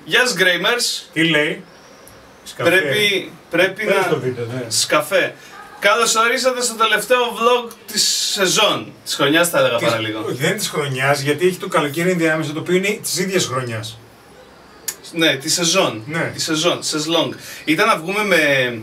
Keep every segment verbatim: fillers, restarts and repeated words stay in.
Γεια σας Γκρέιμερς. Τι λέει? Σκαφέ. Πρέπει, πρέπει να... Το βίντεο, ναι. Σκαφέ. Καλώς ορίσατε στο τελευταίο vlog της σεζόν. Της χρονιάς θα έλεγα της... παραλίγο. Όχι, δεν είναι της χρονιάς, γιατί έχει το καλοκαίρι ενδιάμεσα, το οποίο είναι της ίδιας χρονιάς. Ναι, τη σεζόν. Ναι. Τη σεζόν, σεζλόγκ. Ήταν να βγούμε με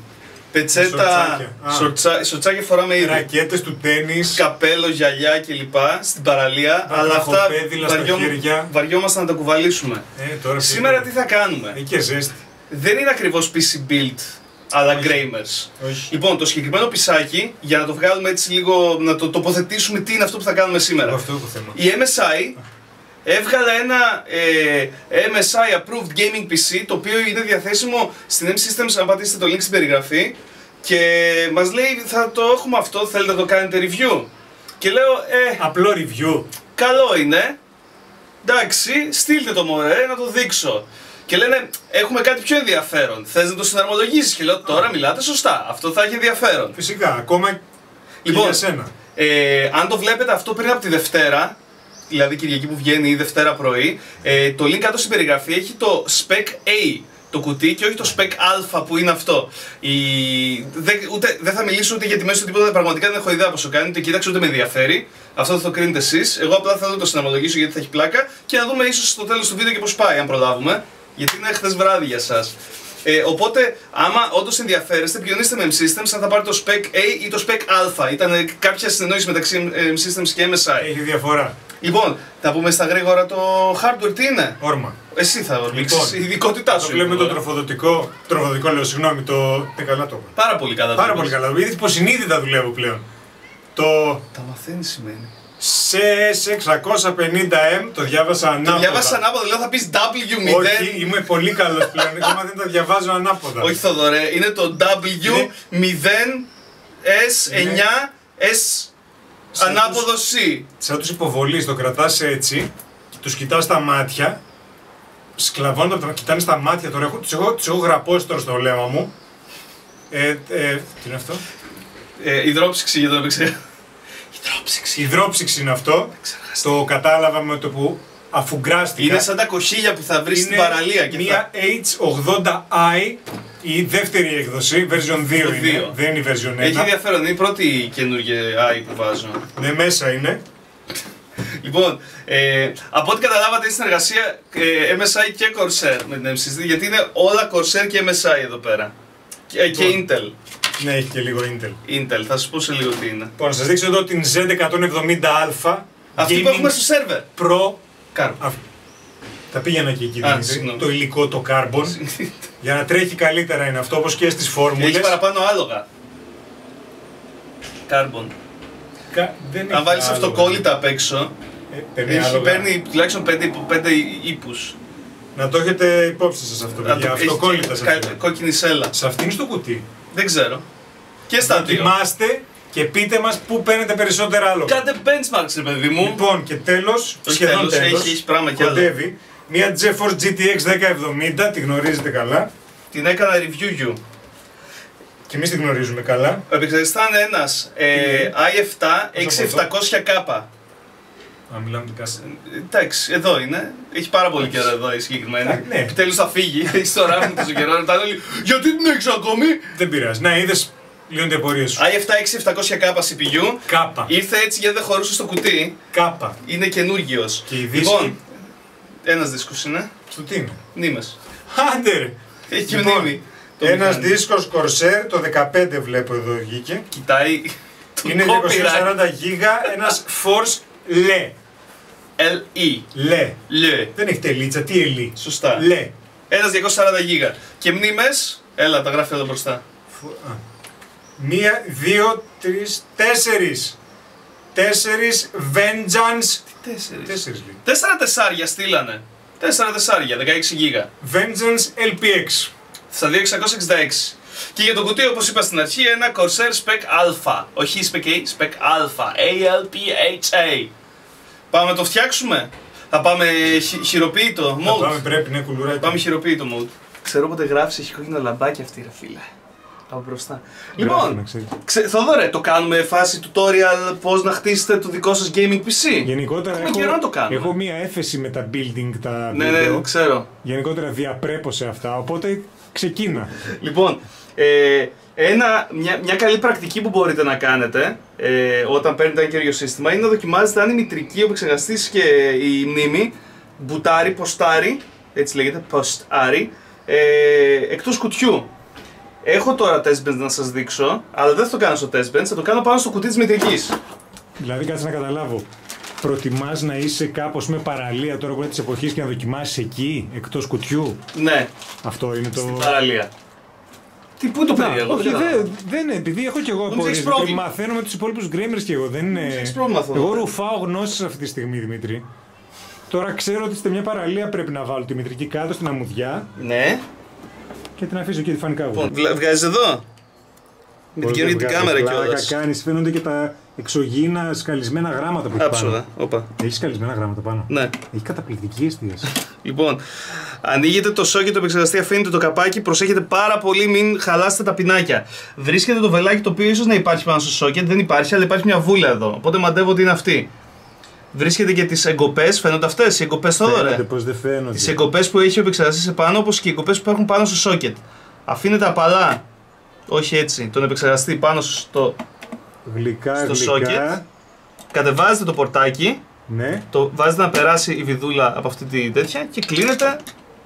πετσέτα, σορτσάκια, σορτσάκια φοράμε ήδη. Ρακέτες του τένις. Καπέλο, γυαλιά κλπ. Στην παραλία. Αλλά αυτά βαριό... βαριόμαστε να τα κουβαλήσουμε. Ε, τώρα Σήμερα τι θα κάνουμε? Έχει και ζέστη. Δεν είναι ακριβώς πι σι build, αλλά Γκρέιμερς. Λοιπόν, το συγκεκριμένο πισάκι, για να το βγάλουμε έτσι λίγο, να το τοποθετήσουμε τι είναι αυτό που θα κάνουμε σήμερα. Αυτό το θέμα. Η εμ ες άι έβγαλε ένα ε, εμ ες άι Approved Gaming πι σι, το οποίο είναι διαθέσιμο στην M-Systems, αν πατήσετε το link στην περιγραφή. Και μας λέει, θα το έχουμε αυτό, θέλετε να το κάνετε review? Και λέω, ε... απλό review. Καλό είναι. Εντάξει, στείλτε το μωρέ, να το δείξω. Και λένε, έχουμε κάτι πιο ενδιαφέρον. Θες να το συναρμολογήσεις? Και λέω, τώρα μιλάτε σωστά. Αυτό θα έχει ενδιαφέρον. Φυσικά, ακόμα λοιπόν, και για σένα. Ε, αν το βλέπετε αυτό πριν από τη Δευτέρα, δηλαδή Κυριακή που βγαίνει ή Δευτέρα πρωί, ε, το link κάτω στην περιγραφή έχει το Spec A, το κουτί, και όχι το Spec Α που είναι αυτό. Η... Δεν, ούτε, δεν θα μιλήσω ούτε για τιμές ούτε τίποτα, πραγματικά δεν έχω ιδέα πόσο κάνει, ούτε κοίταξε ούτε με ενδιαφέρει. Αυτό θα το κρίνετε εσείς. Εγώ απλά θα δω το συναρμολογήσω γιατί θα έχει πλάκα και να δούμε ίσως στο τέλος του βίντεο και πώς πάει, αν προλάβουμε. Γιατί είναι χθες βράδυ για σας. Ε, οπότε, άμα όντως ενδιαφέρεστε, επικοινωνήστε με M-Systems αν θα πάρετε το Spec A ή το Spec Α. Ήταν κάποια συνεννόηση μεταξύ M-Systems και εμ ες άι. Έχει διαφορά. Λοιπόν, θα πούμε στα γρήγορα το hardware τι είναι. Όρμα. Εσύ θα ορμήξεις, Λοιπόν, η ειδικότητά σου. Βλέπουμε το τροφοδοτικό. Τροφοδοτικό λέω, συγγνώμη, το. Τι καλά το είπα. Πάρα πολύ καλά. Πάρα πολύ καλά. Είδες υποσυνείδητα δουλεύω πλέον. Το. Τα μαθαίνει σημαίνει. σι ες εξακόσια πενήντα εμ το διάβασα ανάποδα. Το διάβασα ανάποδα, λέω θα πεις ντάμπλιου μηδέν. Όχι, είμαι πολύ καλός πλέον. Ακόμα δεν το διαβάζω ανάποδα. Όχι Θοδωρέ, είναι το ντάμπλιου μηδέν ες εννιά ες ανάποδο C. Σαν τους υποβολείς, το κρατάς έτσι, τους κοιτάς στα μάτια, σκλαβώνονται από τα κοιτάνε στα μάτια τώρα. Τους έχω, τους έχω γραπώσει τώρα στο βλέμμα μου. Ε, ε, τι είναι αυτό? Ε, υδρόψυξη για το έπαιξε. Υδρόψυξη. Υδρόψυξη είναι αυτό. Το κατάλαβα με το που αφουγκράστηκα. Είναι σαν τα κοχύλια που θα βρεις στην παραλία. Και μια θα... έιτς ογδόντα άι, η δεύτερη έκδοση, version δύο είναι, δύο. Δεν είναι η version ένα. Έχει ενδιαφέρον, είναι η πρώτη καινούργια άι που βάζω. Ναι, μέσα είναι. Λοιπόν, ε, από ό,τι καταλάβατε είναι συνεργασία ε, εμ ες άι και Corsair με την M-Systems, γιατί είναι όλα Corsair και εμ ες άι εδώ πέρα. Και, ε, και Intel. Ναι, έχει και λίγο Intel. Intel, θα σας πω σε λίγο τι είναι. Λοιπόν, να σας δείξω εδώ την ζετ εκατόν εβδομήντα α. Αυτή που έχουμε στο σερβερ. Pro. Carbon. Τα πήγαινα και εκεί, Α, δεν το υλικό, το Carbon. Για να τρέχει καλύτερα είναι αυτό, όπως και στις φόρμουλες. Έχει παραπάνω άλογα. Carbon. Κα... Δεν Αν βάλεις αυτοκόλλητα απ' έξω, ε, έχει, παίρνει τουλάχιστον πέντε ύπους. Να το έχετε υπόψη σας αυτό, παιδιά. Αυτοκόλλητα σε αυτό. Κόκκινη σέλα. Σε αυτήν στο κουτί. Δεν ξέρω. Και στα δύο. Δοκιμάστε και πείτε μας πού παίρνετε περισσότερα άλογα. Κάντε benchmarks, ρε παιδί μου. Λοιπόν, και τέλος, σχεδόν τέλος, τέλος, έχει, έχει πράγμα κι άλλο. κοντεύει, μια GeForce τζι τι εξ δέκα εβδομήντα, τη γνωρίζετε καλά. Την έκανα review you. Και εμείς τη γνωρίζουμε καλά. Ο επεξεργαστής ήταν ένας ε, άι επτά εξήντα επτακόσια κάπα. Α, μιλάμε την κάση. Εντάξει, εδώ είναι. Έχει πάρα πολύ καιρό εδώ η συγκεκριμένη. Ναι. Επιτέλους θα φύγει. Έχει το ράβι τόσο καιρό. Ρωτάνε όλοι, γιατί την έχεις ακόμη? Δεν πειράζει. Να, είδες λίγο την απορία σου. άι επτά εξήντα επτακόσια κάπα σι πι γιου. Κάπα. Ήρθε έτσι γιατί δεν χωρούσε στο κουτί. Κάπα. Είναι καινούργιος. Και η δίσκη. Λοιπόν, ένας δίσκος είναι. Στο τι είναι? Μνήμες. Άντε ρε. Έχει Λοιπόν, μνήμη. ένας δίσκος Corsair, το δεκαπέντε βλέπω εδώ βγήκε. Κοιτάει. Είναι διακόσια σαράντα γίγα, ένας Force L. ελ ι. Λε. Λε. Δεν έχει τελίτσα, τι ελί. Σωστά. Λε. Ένας διακόσια σαράντα γίγα. Και μνήμες, έλα τα γράφει εδώ μπροστά. Α. Μία, δύο, τρεις, τέσσερις. Τέσσερις Vengeance. Τι τέσσερις. Τέσσερις λέει. Τέσσερα τεσσάρια στείλανε. Τέσσερα τεσσάρια, δεκαέξι γίγα. Vengeance ελ πι εξ. Στα δύο χιλιάδες εξακόσια εξήντα έξι. Και για το κουτί, όπως είπα στην αρχή, ένα Corsair Spec Α. Όχι Spec A, Spec Α. έι ελ πι έιτς έι. Πάμε να το φτιάξουμε. Θα πάμε χει, χειροποίητο mode. Πάμε, πρέπει, ναι, κουλουράκι. Πάμε χειροποίητο mode. Ξέρω πότε γράφεις, έχει κόκκινο λαμπάκι αυτή, ρε φίλε. Από μπροστά. Λοιπόν, ξε... Θοδωρέ, το κάνουμε φάση tutorial πώς να χτίσετε το δικό σας gaming πι σι. Γενικότερα Έχουμε έχω, καιρό να το κάνουμε. έχω μία έφεση με τα building, τα ναι, βίντεο. Ναι, ξέρω. Γενικότερα διαπρέπω σε αυτά, οπότε ξεκίνα. Λοιπόν, ε, ένα, μια, μια καλή πρακτική που μπορείτε να κάνετε ε, όταν παίρνετε ένα καινούριο σύστημα είναι να δοκιμάζετε αν η μητρική, ο επεξεργαστής και η μνήμη μπουτάρει, ποστάρει, έτσι λέγεται, ποστάρει, ε, εκτός κουτιού. Έχω τώρα test bench να σας δείξω, αλλά δεν θα το κάνω στο test bench, θα το κάνω πάνω στο κουτί της μητρικής. Δηλαδή, κάτσε να καταλάβω. Προτιμάς να είσαι κάπως με παραλία τώρα που είναι της εποχής και να δοκιμάσεις εκεί, εκτός κουτιού. Ναι. Αυτό είναι το. Στην παραλία. Τι, πού το περίεργο, όχι, δεν δε είναι, επειδή έχω κι εγώ απορίες. Μαθαίνω με τους υπόλοιπους γκρέμερς κι εγώ. Δεν είναι. Εγώ ρουφάω γνώσεις αυτή τη στιγμή, Δημήτρη. Τώρα ξέρω ότι στην μια παραλία πρέπει να βάλω τη μητρική κάτω στην αμμουδιά. Ναι. Και την αφήσω εκεί διφανικά εγώ. Λοιπόν, βγάζεις εδώ. Με την καινούργια την κάμερα κιόλας. Κάνεις, φαίνονται και τα εξωγήινα σκαλισμένα γράμματα που έχει Άψογα, όπα. Έχει σκαλισμένα γράμματα πάνω. Ναι. Έχει καταπληκτική εστίαση. Λοιπόν, ανοίγετε το σόκετ του επεξεργαστή, αφήνετε το καπάκι, προσέχετε πάρα πολύ, μην χαλάσετε τα πινάκια. Βρίσκετε το βελάκι το οποίο ίσως να υπάρχει πάνω στο σόκετ, δεν υπάρχει, αλλά υπάρχει μια βούλα εδώ. Οπότε μαντεύω ότι είναι αυτή. Βρίσκετε και τις εγκοπές, φαίνονται αυτές οι εγκοπές εδώ, ρε. Πώς δεν φαίνονται. Τις εγκοπές που έχει ο επεξεργαστής επάνω, όπως και οι εγκοπές που έχουν πάνω στο σόκετ. Αφήνετε απαλά, όχι έτσι, τον επεξεργαστή πάνω στο, γλυκά, στο γλυκά. σόκετ. Κατεβάζετε το πορτάκι, ναι. Το βάζετε να περάσει η βιδούλα από αυτή τη τέτοια και κλείνετε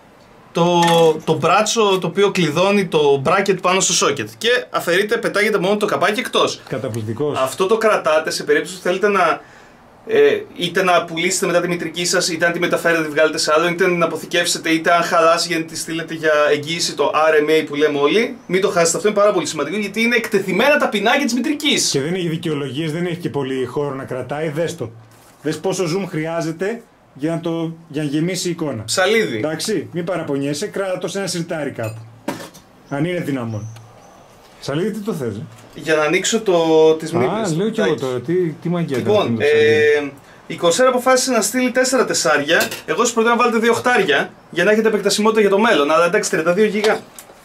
το, το μπράτσο το οποίο κλειδώνει το bracket πάνω στο socket. Και αφαιρείτε, πετάγετε μόνο το καπάκι εκτός. Καταπληκτικός. Αυτό το κρατάτε σε περίπτωση που θέλετε να ε, είτε να πουλήσετε μετά τη μητρική σας, είτε αν τη μεταφέρετε, τη βγάλετε σε άλλο, είτε να την αποθηκεύσετε, είτε αν χαλάσει για να τη στείλετε για εγγύηση, το αρ εμ έι που λέμε όλοι. Μην το χάσετε, αυτό είναι πάρα πολύ σημαντικό γιατί είναι εκτεθειμένα τα πινάκια της μητρικής. Και δεν έχει δικαιολογίες, δεν έχει και πολύ χώρο να κρατάει, δες το. Δες πόσο zoom χρειάζεται για να, το, για να γεμίσει η εικόνα. Ψαλίδι. Εντάξει, μην παραπονιέσαι, κράτα το σε ένα σιρτάρι κάπου. Αν είναι δυναμόν. Ψαλίδι, τι το θες, ε? Για να ανοίξω το, τις μνήμες. Α, λέω κι εγώ τώρα, τι, τι μαγκιά. Λοιπόν, ε, η Corsair αποφάσισε να στείλει τέσσερα τεσσάρια. Εγώ σας προτείνω να βάλετε δύο οχτάρια για να έχετε επεκτασιμότητα για το μέλλον. Αλλά εντάξει, τριάντα δύο γίγα.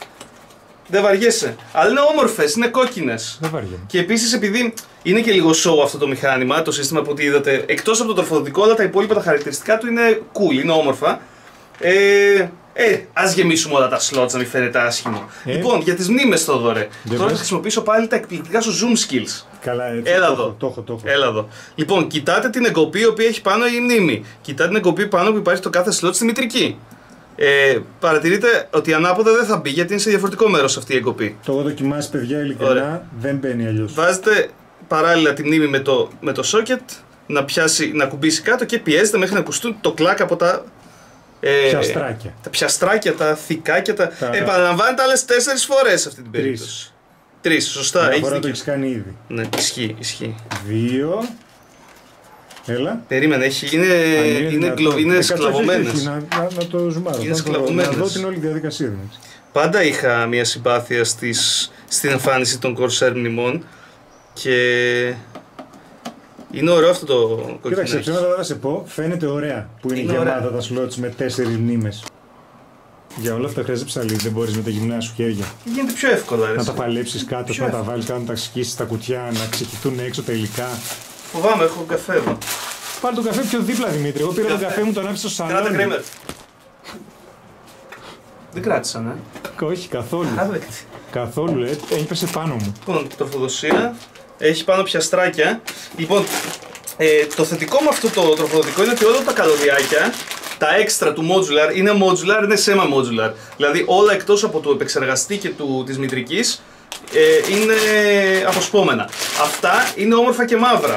Δεν βαριέσαι. Αλλά είναι όμορφες, είναι κόκκινες. Δεν βαριέμαι. Και επίσης επειδή είναι και λίγο show αυτό το μηχάνημα, το σύστημα που είδατε, εκτός από το τροφοδοτικό, αλλά τα υπόλοιπα τα χαρακτηριστικά του είναι cool, είναι όμορφα. Ε, ε, ας γεμίσουμε όλα τα slots να μην φαίνεται άσχημο. Ε. Λοιπόν, για τις μνήμες, Θόδωρε. Τώρα θα χρησιμοποιήσω πάλι τα εκπληκτικά σου zoom skills. Καλά, έτσι. Έλα το εδώ. έχω, το έχω, το έχω. Έλα εδώ. Λοιπόν, κοιτάτε την εγκοπή η οποία έχει πάνω η μνήμη. Κοιτάτε την εγκοπή πάνω που υπάρχει το κάθε slot στη μητρική. Ε, παρατηρείτε ότι ανάποδα δεν θα μπει γιατί είναι σε διαφορετικό μέρος αυτή η εγκοπή. Το έχω δοκιμάσει, παιδιά, ειλικρινά, δεν μπαίνει αλλιώς. Βάζετε παράλληλα τη μνήμη με το, με το socket να, πιάσει, να κουμπίσει κάτω και πιέζετε μέχρι να ακουστούν το κλακ από τα ε, πιαστράκια. Τα πιαστράκια, τα θικάκια. Τα... τα... Επαναλαμβάνετε άλλες τέσσερις φορές αυτή την περίπτωση. Τρεις, σωστά. Μια φορά το έχεις κάνει ήδη. Ναι, ισχύει, ισχύει. Δύο. Έλα. Περίμενε, έχει, είναι, είναι, είναι, γκλο, είναι σκλαβωμένες. Να, να, να το ζουμάρω. Είναι σκλαβωμένες. Να δω την όλη διαδικασία. Πάντα είχα μια συμπάθεια στις, στην εμφάνιση των Corsair μνημών και είναι ωραίο αυτό το κοκκινάκι. Κοίταξε, ψέματα θα σε πω, φαίνεται ωραία που είναι, είναι γεμάτα τα slots με τέσσερις μνήμες. Για όλα αυτά χρειάζεται ψαλίδι, δεν μπορείς με τα γυμνά σου χέρια. Γίνεται πιο εύκολα, ρε. Να τα παλέψεις κάτω, να τα βάλεις κάτω, να τα σκίσεις στα κουτιά, να ξεχυθούν έξω τα υλικά. Φοβάμαι, έχω καφέ εδώ. Πάρε τον καφέ πιο δίπλα, Δημήτρη. Εγώ πήρα τον καφέ μου, τον άφησα στο σαλόνι. Κράτα κρέμερ. Δεν κράτησαν, ε. Όχι, καθόλου. Άδεκτη. Καθόλου, ε. Έπεσε πάνω μου. Λοιπόν, τροφοδοσία. Έχει πάνω πιαστράκια. Λοιπόν, ε, το θετικό με αυτό το τροφοδοτικό είναι ότι όλα τα καλωδιάκια, τα έξτρα του modular, είναι modular, είναι semi-modular. Δηλαδή όλα εκτός από το επεξεργαστή και του, της μητρικής ε, είναι αποσπόμενα. Αυτά είναι όμορφα και μαύρα.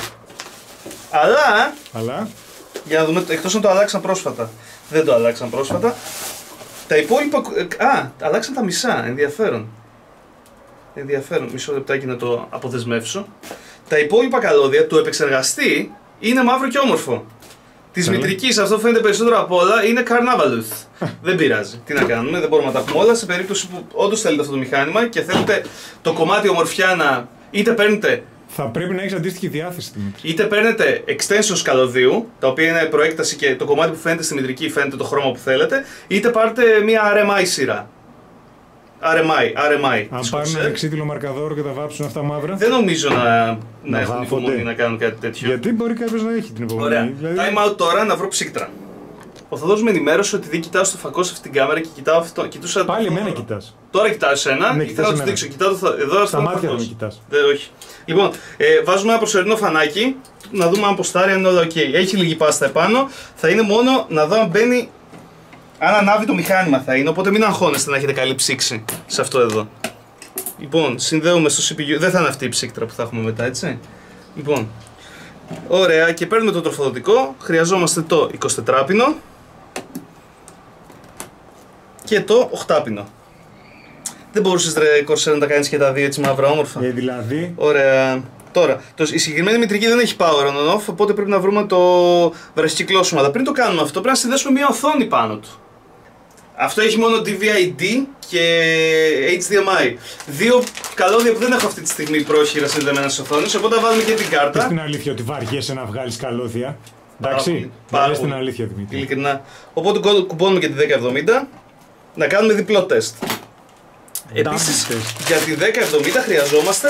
Αλλά, Αλλά, για να δούμε, εκτός αν το αλλάξαν πρόσφατα. Δεν το αλλάξαν πρόσφατα. Τα υπόλοιπα, α, αλλάξαν τα μισά, ενδιαφέρον. Ενδιαφέρον, μισό λεπτάκι να το αποδεσμεύσω. Τα υπόλοιπα καλώδια του επεξεργαστή είναι μαύρο και όμορφο. Της μητρικής, αυτό φαίνεται περισσότερο από όλα, είναι Carnavaluth. Δεν πειράζει. Τι να κάνουμε, δεν μπορούμε να τα έχουμε όλα. Σε περίπτωση που όντως θέλετε αυτό το μηχάνημα και θέλετε το κομμάτι ομορφιά να είτε παίρνετε. Θα πρέπει να έχεις αντίστοιχη διάθεση, Δημήτρη. Είτε παίρνετε extensions καλωδίου, τα οποία είναι προέκταση και το κομμάτι που φαίνεται στη μητρική φαίνεται το χρώμα που θέλετε, είτε πάρετε μια αρ εμ άι σειρά. αρ εμ άι. αρ εμ άι Αν πάρουν ένα εξίτηλο μαρκαδόρο και τα βάψουν αυτά μαύρα. Δεν νομίζω να, να, να έχουν υπομονή να κάνουν κάτι τέτοιο. Γιατί μπορεί κάποιος να έχει την υπομονή. Ωραία. Δηλαδή... Time out τώρα να βρω ψύκτρα. Ο Θοδός με ενημέρωσε ότι δεν κοιτάω στο φακό σε αυτήν την κάμερα και κοιτάω αυτό. Κοιτούσα Πάλι το... εμένα κοιτάς. Τώρα κοιτάω εσένα. Ναι, θέλω να του δείξω. Κοιτάω το... εδώ στα μάτια δεν κοιτάς. Δεν, όχι. Λοιπόν, ε, βάζουμε ένα προσωρινό φανάκι να δούμε αν ποστάρει, αν είναι όλα ok. Έχει λίγη πάστα επάνω. Θα είναι μόνο να δω αν μπαίνει. Αν ανάβει το μηχάνημα θα είναι. Οπότε μην αγχώνεστε να έχετε καλή ψήξη σε αυτό εδώ. Λοιπόν, συνδέουμε στο σι πι γιου. Δεν θα είναι αυτή η ψύκτρα που θα έχουμε μετά, έτσι. Λοιπόν, ωραία. Και παίρνουμε το τροφοδοτικό. Χρειαζόμαστε το εικοσιτετράπινο και το οχτάπινο. Δεν μπορούσες ρε Κορσέρ να τα κάνεις και τα δύο έτσι μαύρα όμορφα. Ε, δηλαδή. Ωραία. Τώρα, το, η συγκεκριμένη μητρική δεν έχει power on off, οπότε πρέπει να βρούμε το βραχικυκλώσιμο. Αλλά πριν το κάνουμε αυτό πρέπει να συνδέσουμε μια οθόνη πάνω του. Αυτό έχει μόνο ντι βι άι ντι και έιτς ντι εμ άι. Δύο καλώδια που δεν έχω αυτή τη στιγμή πρόχειρα συνδεμένα στις οθόνες, οπότε θα βάλουμε και την κάρτα. Πες την αλήθεια ότι βαριέσαι να βγάλεις καλώδια. Εντάξει, πάρα την αλήθεια Δημήτρη. Ειλικρινά. Οπότε κουμπώνουμε και τη δέκα εβδομήντα να κάνουμε διπλό τεστ. Επίσης, για τη δέκα εβδομήντα χρειαζόμαστε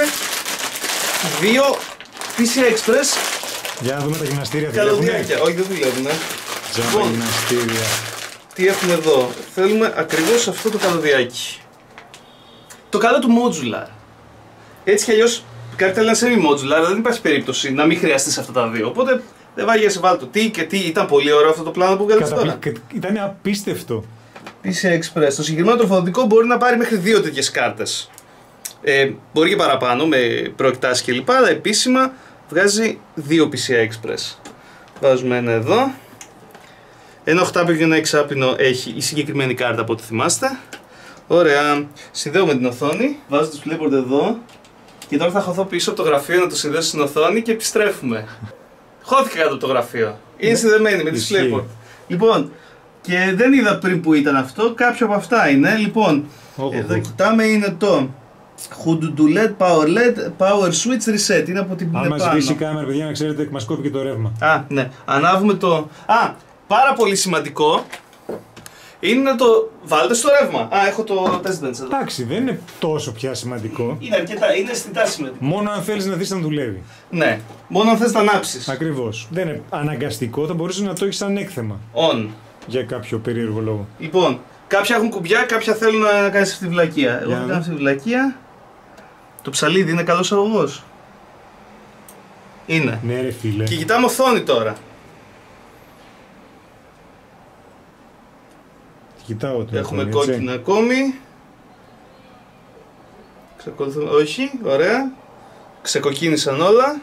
δύο πι σι άι Express. Για να δούμε τα γυμναστήρια. Καλωδιάκια. Όχι, δεν δουλεύουν. Λοιπόν, γυμναστήρια. Τι έχουμε εδώ. Θέλουμε ακριβώς αυτό το καλωδιάκι. Το καλό του modular. Έτσι κι αλλιώς, κάτι θέλει να σε μη modular, αλλά δεν υπάρχει περίπτωση να μην χρειαστείς αυτά τα δύο. Οπότε δεν βάγεσαι βάλει το τι και τι. Ήταν πολύ ωραίο αυτό το πλάνο που έκανες τώρα. Ήταν απίστευτο. πι σι άι Express. Το συγκεκριμένο τροφοδοτικό μπορεί να πάρει μέχρι δύο τέτοιες κάρτες. Ε, μπορεί και παραπάνω με προεκτάσεις κλπ. Αλλά επίσημα βγάζει δύο πι σι άι Express. Βάζουμε ένα εδώ. Ένα οχτάπινο και ένα εξάπινο έχει η συγκεκριμένη κάρτα από ό,τι θυμάστε. Ωραία. Συνδέουμε την οθόνη. Βάζω το DisplayPort εδώ. Και τώρα θα χωθώ πίσω από το γραφείο να το συνδέσω στην οθόνη και επιστρέφουμε. Χώθηκα κάτω από το γραφείο. Είναι συνδεμένη με τη DisplayPort. Λοιπόν, και δεν είδα πριν που ήταν αυτό. Κάποιο από αυτά είναι. Λοιπόν, oh, εδώ oh. κοιτάμε είναι το Hududu ελ ι ντι Power ελ ι ντι Power Switch Reset. Είναι από την πάνω. Αν μας σβήσει η κάμερα, παιδιά, να ξέρετε, μας κόβει και το ρεύμα. Α, ναι. Ανάβουμε το. Α, πάρα πολύ σημαντικό είναι να το βάλετε στο ρεύμα. Α, έχω το test bench εδώ. Εντάξει, δεν είναι τόσο πια σημαντικό. Είναι αρκετά, είναι αισθητά σημαντικό. Μόνο αν θέλεις να δεις αν δουλεύει. Ναι, μόνο αν θες να ανάψεις. Ακριβώς. Δεν είναι αναγκαστικό, θα μπορούσες να το έχεις σαν έκθεμα. On. Για κάποιο περίεργο λόγο. Λοιπόν, κάποια έχουν κουμπιά, κάποια θέλουν να κάνεις αυτή τη βλακεία. Εγώ θα κάνω αυτή τη βλακεία. Το ψαλίδι είναι καλός αγωγός. Είναι. Ναι, ρε φίλε. Και κοιτάμε οθόνη τώρα. Κοιτάω το έχουμε οθόνη, κόκκινα έτσι. Ακόμη. Ξεκολουθούμε. Όχι, ωραία. Ξεκοκκίνησαν όλα.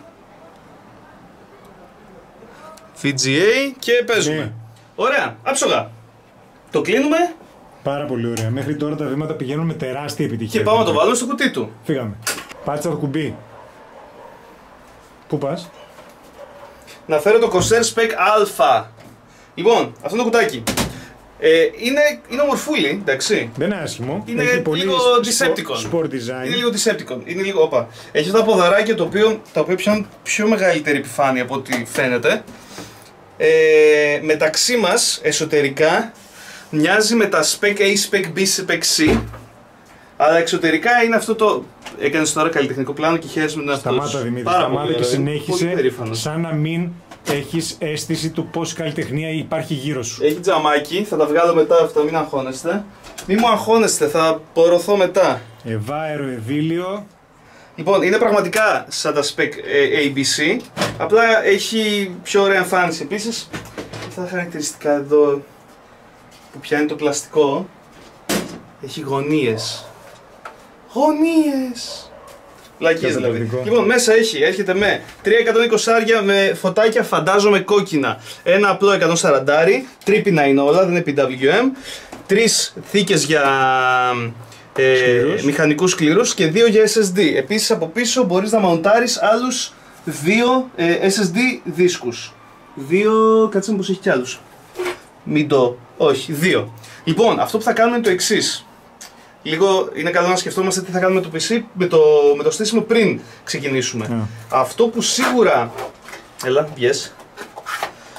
βι τζι έι και παίζουμε. Ναι. Ωραία, άψογα. Το κλείνουμε. Πάρα πολύ ωραία. Μέχρι τώρα τα βήματα πηγαίνουν με τεράστια επιτυχία. Και πάμε να το βάλουμε στο κουτί του. Φύγαμε. Πάτσα το κουμπί. Πού πας? Να φέρω το Corsair Spec Alpha. Λοιπόν, αυτό είναι το κουτάκι. Ε, είναι, είναι ομορφούλη, εντάξει. Δεν είναι άσχημο. Είναι έχει λίγο πολύ Decepticon. Sport design. Είναι λίγο Decepticon. Είναι λίγο, όπα. Έχει αυτά τα ποδαράκια το οποίο, τα οποία πιάνουν πιο μεγαλύτερη επιφάνεια από ό,τι φαίνεται. Ε, μεταξύ μας, εσωτερικά, μοιάζει με τα Spec A, Spec B, Spec C. Αλλά εξωτερικά είναι αυτό το. Έκανες τώρα καλλιτεχνικό πλάνο και χαίρεσαι με την αυτό. Σταμάτα Δημήτρη, σταμάτα και συνέχισε σαν να μην έχεις αίσθηση του πόση καλλιτεχνία υπάρχει γύρω σου. Έχει τζαμάκι, θα τα βγάλω μετά αυτά, μην αγχώνεστε. Μην μου αγχώνεστε, θα πορωθώ μετά. Ευάερο, ευήλιο. Λοιπόν, είναι πραγματικά σαν τα Spec έι μπι σι, απλά έχει πιο ωραία εμφάνιση. Επίσης, αυτά τα χαρακτηριστικά εδώ που πιάνει το πλαστικό, έχει γωνίες. Γωνίες! Λακίες δηλαδή. Λοιπόν, μέσα έχει, έρχεται με τριακόσια είκοσι άρια με φωτάκια, φαντάζομαι κόκκινα. Ένα απλό εκατόν σαράντα, τρίπινα είναι όλα, δεν είναι πι ντάμπλιου εμ. Τρεις θήκες για ε, μηχανικούς σκληρούς και δύο για ες ες ντι. Επίσης από πίσω μπορείς να μαουντάρεις άλλους δύο ε, ες ες ντι δίσκους. Δύο, κάτσε πως έχει κι άλλους. Μην το, όχι, δύο. Λοιπόν, αυτό που θα κάνουμε είναι το εξής. Λίγο είναι καλό να σκεφτόμαστε τι θα κάνουμε με το πι σι, με το, με το στήσιμο πριν ξεκινήσουμε. Yeah. Αυτό που σίγουρα. Έλα, yes.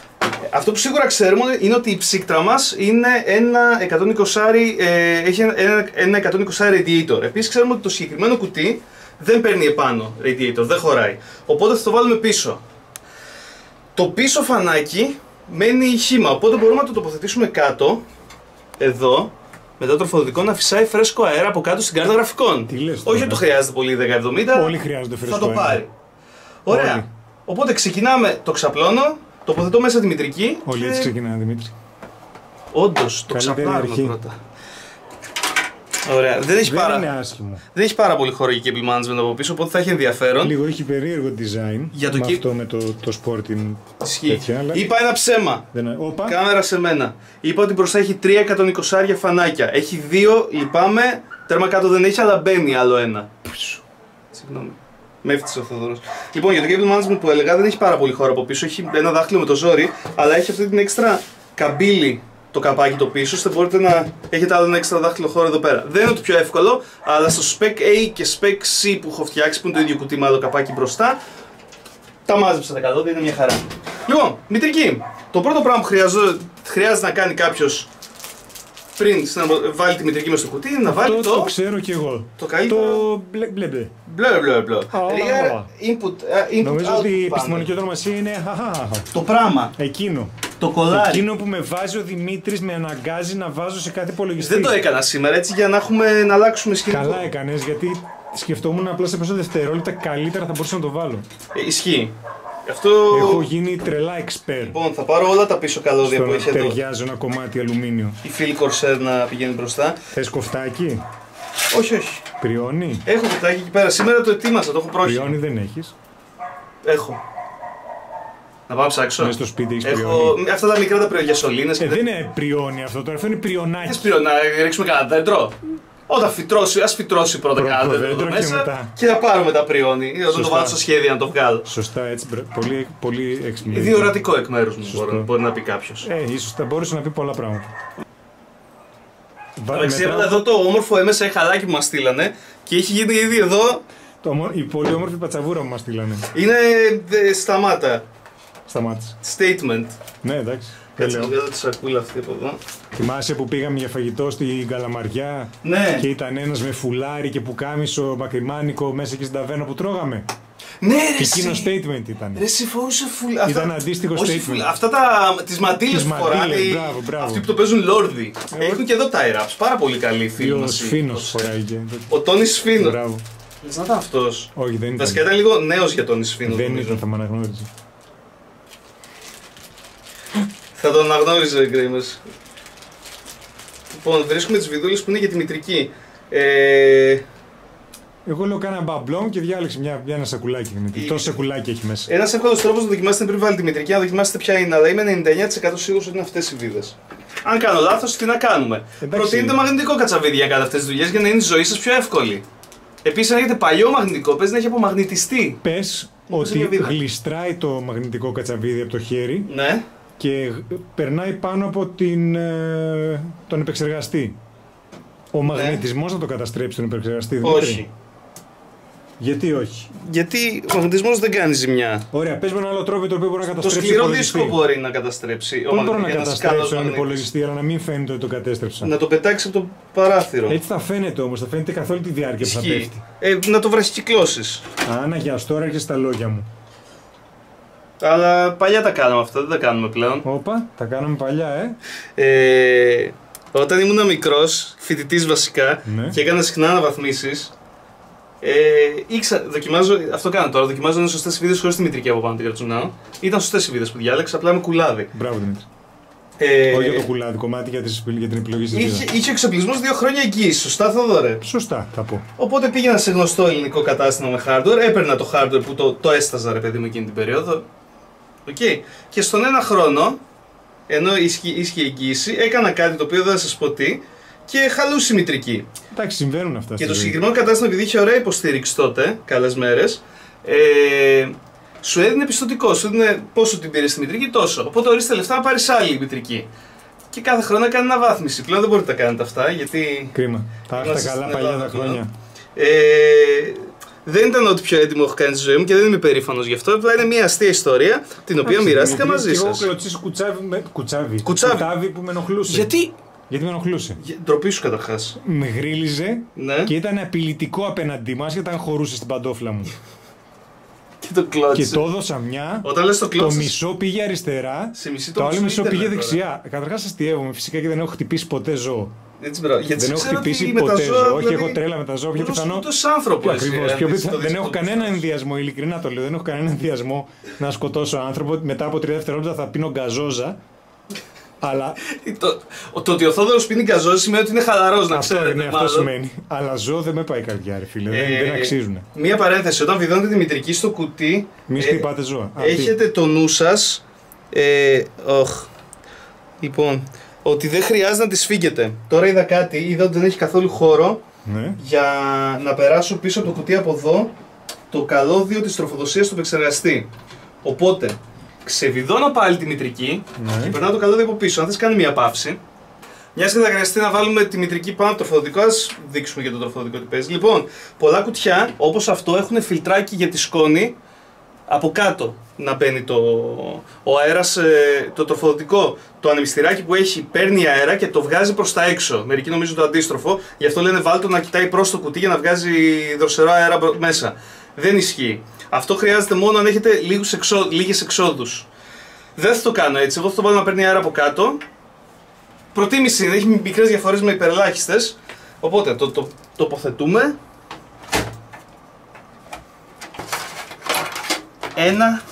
αυτό που σίγουρα ξέρουμε είναι ότι η ψύκτρα μας είναι ένα εκατόν είκοσι, ε, έχει ένα, ένα εκατόν είκοσι radiator. Επίσης ξέρουμε ότι το συγκεκριμένο κουτί δεν παίρνει επάνω radiator, δεν χωράει. Οπότε θα το βάλουμε πίσω. Το πίσω φανάκι μένει χύμα, οπότε μπορούμε να το τοποθετήσουμε κάτω, εδώ, μετά το τροφοδοτικό να φυσάει φρέσκο αέρα από κάτω στην κάρτα γραφικών. Τι λες, όχι ότι το χρειάζεται πολύ δέκα εβδομήντα. Όλοι χρειάζονται φρέσκο θα το αέρα. πάρει. Ωραία. Όλοι. Οπότε ξεκινάμε, το ξαπλώνω, τοποθετώ μέσα τη μητρική. Όλοι και... έτσι ξεκινάνε, Δημήτρη. Όντως, το ξαπλώνω πρώτα. Ωραία. Δεν έχει, δεν πάρα... είναι άσχημο. Δεν έχει πάρα πολύ χώρο για cable management από πίσω, οπότε θα έχει ενδιαφέρον. Λίγο έχει περίεργο design για το με και... αυτό με το, το sporting. Τέτοια, αλλά... Είπα ένα ψέμα. Δεν... Οπα. Κάμερα σε μένα. Είπα ότι μπροστά έχει τρία εκατόν είκοσι φανάκια. Έχει δύο, λυπάμαι. Τέρμα κάτω δεν έχει, αλλά μπαίνει άλλο ένα. Συγγνώμη. Με έφτιαξε ο Θοδωρός. Λοιπόν, για το cable management που έλεγα δεν έχει πάρα πολύ χώρο από πίσω. Έχει ένα δάχτυλο με το ζόρι, αλλά έχει αυτή την έξτρα καμπύλη το καπάκι το πίσω, ώστε μπορείτε να έχετε άλλο ένα έξτρα δάχτυλο χώρο εδώ πέρα. Δεν είναι το πιο εύκολο, αλλά στο Spec A και Spec C που έχω φτιάξει, που είναι το ίδιο κουτί με άλλο καπάκι μπροστά, τα μάζεψα τα καλό, είναι μια χαρά. Λοιπόν, μητρική. Το πρώτο πράγμα που χρειάζεται να κάνει κάποιος πριν βάλει τη μητρική μέσα στο κουτί είναι να βάλει το. Το, το ξέρω κι εγώ. Το καλύτερο. Το μπλε μπλε μπλε. Μπλε μπλε μπλε. Input, uh, input. Νομίζω ότι η επιστημονική ονομασία είναι. Το πράγμα. Εκείνο. Το κολλάρι. Εκείνο που με βάζει ο Δημήτρης, με αναγκάζει να βάζω σε κάτι υπολογιστή. Δεν το έκανα σήμερα έτσι για να, έχουμε, να αλλάξουμε σκηνικό. Καλά έκανες, γιατί σκεφτόμουν απλά σε πόσα δευτερόλεπτα καλύτερα θα μπορούσα να το βάλω. Ε, ισχύει. Αυτό... Έχω γίνει τρελά expert. Λοιπόν, θα πάρω όλα τα πίσω καλώδια που έχει εδώ. Ταιριάζω ένα κομμάτι αλουμίνιο. Η φίλη Corsair να πηγαίνει μπροστά. Θες κοφτάκι? Όχι, όχι. Πριόνι? Έχω κοφτάκι εκεί πέρα. Σήμερα το ετοίμασα, το έχω πρόχειρο. Πριόνι δεν έχεις? Έχω. Να πάω ψάξω. Μέσα στο σπίτι έχεις έχω... πριόνι? Αυτά τα μικρά τα πριογιασολίνες. Ε, δεν είναι πριόνι αυτό τώρα, αυτό είναι πριονάκι. Θες πριόνι, να ρίξουμε κανένα δέντρο? Όταν φυτρώσει, ας φυτρώσει πρώτα κανένα δέντρο μέσα μετά. Και να πάρουμε τα πριόνι. Όταν το βάλω στο σχέδιο να το βγάλω. Σωστά, έτσι. Πολύ, πολύ έξυπνο. Διορατικό εκ μέρους μου μπορεί, μπορεί να πει κάποιος. Ε, ίσως θα μπορούσε να πει πολλά πράγματα. Ξέρετε εδώ το όμορφο εμ ες άι χαλάκι που μας στείλανε και έχει γίνει ήδη εδώ. Το, η πολύ όμορφη πατσαβούρα που μας στείλανε. Είναι δε, σταμάτα. Σταμάτησε. Statement. Ναι, εντάξει. Κάτσε να βγάλω τη σακούλα αυτή από εδώ. Θυμάσαι που πήγαμε για φαγητό στην Καλαμαριά? Ναι. Και ήταν ένας με φουλάρι και πουκάμισο μακριμάνικο μέσα εκεί στην ταβέρνα που τρώγαμε. Ναι, ρε. Και εκείνο statement ήταν. Ρε, εσύ φορούσε φουλάρι. Ήταν αντίστοιχο statement. Φουλα... Αυτά τα... τις μαντήλες που φοράνε. Μπράβο, μπράβο. Αυτοί που το παίζουν λόρδι. Ε, έχουν και εδώ tie wraps. Πάρα πολύ καλή φίλη μας. Ο Σφίνος φοράει και. Ο Τόνις Σφίνος. Μπράβο. Λες να ήταν αυτός? Όχι, δεν ήταν. Βασικά ήταν λίγο νέος για Τόνις Σφίνος. Δεν ήταν, θα με αναγνώριζε. Θα τον αναγνώριζε, Γκρέιμερς. Λοιπόν, βρίσκουμε τις βιδούλες που είναι για τη μητρική. Ε... Εγώ λέω κάνα μπαμπλόν και διάλεξε μια, ένα σακουλάκι. Η... Τόσο σακουλάκι έχει μέσα. Ένας εύκολος τρόπος να δοκιμάσετε πριν βάλει τη μητρική, να δοκιμάσετε ποια είναι, αλλά είμαι ενενήντα εννιά τοις εκατό σίγουρος ότι είναι αυτές οι βίδες. Αν κάνω λάθος, τι να κάνουμε? Προτείνετε μαγνητικό κατσαβίδι για να κάνετε αυτές τις δουλειές για να είναι η ζωή σας πιο εύκολη. Επίσης, αν έχετε παλιό μαγνητικό, πες να έχει απομαγνητιστεί. Πες ότι γλιστράει το μαγνητικό κατσαβίδι από το χέρι. Ναι. Και περνάει πάνω από την, ε, τον επεξεργαστή. Ο μαγνητισμός ναι. να το καταστρέψει τον επεξεργαστή, δεν όχι. Πρέπει. Γιατί όχι? Γιατί ο μαγνητισμός δεν κάνει ζημιά. Ωραία, πες με ένα άλλο τρόπο το οποίο μπορεί να καταστρέψει. Το σκληρό δίσκο μπορεί να καταστρέψει. Πώς μπορεί να καταστρέψει έναν υπολογιστή, αλλά να μην φαίνεται ότι το κατέστρεψα? Να το πετάξει από το παράθυρο. Έτσι θα φαίνεται όμως, θα φαίνεται καθ' όλη τη διάρκεια που θα πέφτει. Ε, να το βραχικυκλώσεις. Άνα, γεια σου, τώρα έρχεσαι στα λόγια μου. Αλλά παλιά τα κάναμε αυτά, δεν τα κάνουμε πλέον. Όπα, τα κάναμε παλιά, ε. ε όταν ήμουν μικρός, φοιτητής βασικά, ναι. και έκανα συχνά αναβαθμίσεις, ε, ήξα, δοκιμάζω, αυτό κάνω τώρα, δοκιμάζω να είναι σωστές οι βίδες χωρίς τη μητρική από πάνω την κρατσουνάω. Ήταν σωστές οι βίδες που διάλεξα, απλά με κουλάδι. Μπράβο, Δημήτρη. Ε, Όχι για το κουλάδι, κομμάτι για, τις, για την επιλογή της είχε, είχε εξοπλισμός δύο χρόνια εγγύηση, σωστά Θοδωρέ? Σωστά, θα πω. Οπότε πήγαινα σε γνωστό ελληνικό κατάστημα με hardware, έπαιρνα το hardware που το, το έσταζα ρε παιδί μου εκείνη την περίοδο. Okay. Και στον ένα χρόνο, ενώ ίσχυε εγγύηση, έκανα κάτι το οποίο δεν θα σας πω τι και χαλούσε η μητρική. Εντάξει, συμβαίνουν αυτά. Και το συγκεκριμένο κατάστημα, επειδή είχε ωραία υποστήριξη τότε, καλές μέρες, ε, σου έδινε πιστωτικό, σου έδινε πόσο την πήρε στη μητρική, τόσο. Οπότε ορίστε λεφτά να πάρεις άλλη μητρική. Και κάθε χρόνο έκανε αναβάθμιση. Πλέον δεν μπορείτε να κάνετε αυτά γιατί. Κρίμα. Τα αυτά καλά παλιά τα χρόνια. Ε, Δεν ήταν ό,τι πιο έντιμο έχω κάνει στη ζωή μου και δεν είμαι περήφανος γι' αυτό. Απλά είναι μια αστεία ιστορία την οποία μοιράστηκα μαζί σας. Εγώ κλωτσίσω κουτσάβι, με... κουτσάβι. κουτσάβι. κουτσάβι που με ενοχλούσε. Γιατί? Γιατί με ενοχλούσε. Ντροπή σου καταρχάς. Με γρίλιζε ναι. και ήταν απειλητικό απέναντί μου, άσχετα αν χωρούσε στην παντόφλα μου. Και το κλώτσισε. Και το έδωσα μια. Όταν λες το κλώτσισε. Το μισό πήγε αριστερά. Σε μισή το, το άλλο μισό πήγε τώρα. δεξιά. Καταρχάς αστειεύομαι φυσικά και δεν έχω χτυπήσει ποτέ ζώο. Έτσι, μπράβο. Γιατί δεν έχω χτυπήσει ποτέ ζώο. Δηλαδή... Όχι, έχω τρέλα με τα ζώα. Πιο πιθανό. Ακριβώς. Πιο πιθανό. Δεν έχω κανένα ενδιασμό, ειλικρινά το λέω. Δεν έχω κανένα ενδιασμό να σκοτώσω άνθρωπο. Μετά από τρία δευτερόλεπτα θα πίνω γκαζόζα. Αλλά... το, το ότι ο Θόδωρος πίνει γκαζόζα σημαίνει ότι είναι χαλαρός, να ξέρετε. Ναι, αυτό σημαίνει. Αλλά ζώο δεν με πάει η καρδιά, ρε φίλε. Ε, δεν, δεν αξίζουν. Μία παρένθεση. Όταν βιδώνετε τη μητρική στο κουτί. Μη χτυπάτε ζώα. Έχετε το νου σας. Ε, oh. Λοιπόν, ότι δεν χρειάζεται να τη σφίγγετε. Τώρα είδα κάτι, είδα ότι δεν έχει καθόλου χώρο ναι. για να περάσω πίσω από το κουτί από εδώ το καλώδιο της τροφοδοσίας του επεξεργαστή. Οπότε, ξεβιδώνω πάλι τη μητρική ναι. και περνάω το καλώδιο από πίσω. Αν θες κάνει μια παύση. Μιας και θα χρειαστεί να βάλουμε τη μητρική πάνω από το τροφοδοτικό, ας δείξουμε για το τροφοδοτικό τι παίζει. Λοιπόν, πολλά κουτιά όπως αυτό έχουν φιλτράκι για τη σκόνη από κάτω να μπαίνει το, ο αέρας, το τροφοδοτικό. Το ανεμιστηράκι που έχει παίρνει αέρα και το βγάζει προς τα έξω. Μερικοί νομίζουν το αντίστροφο, γι' αυτό λένε βάλτε να κοιτάει προς το κουτί για να βγάζει δροσερό αέρα μέσα. Δεν ισχύει. Αυτό χρειάζεται μόνο αν έχετε λίγους εξό, λίγες εξόδους. Δεν θα το κάνω έτσι. Εγώ θα το βάλω να παίρνει αέρα από κάτω. Προτίμηση είναι, έχει μικρές διαφορές με υπερελάχιστες. Οπότε το, το, το τοποθετούμε. Ένα.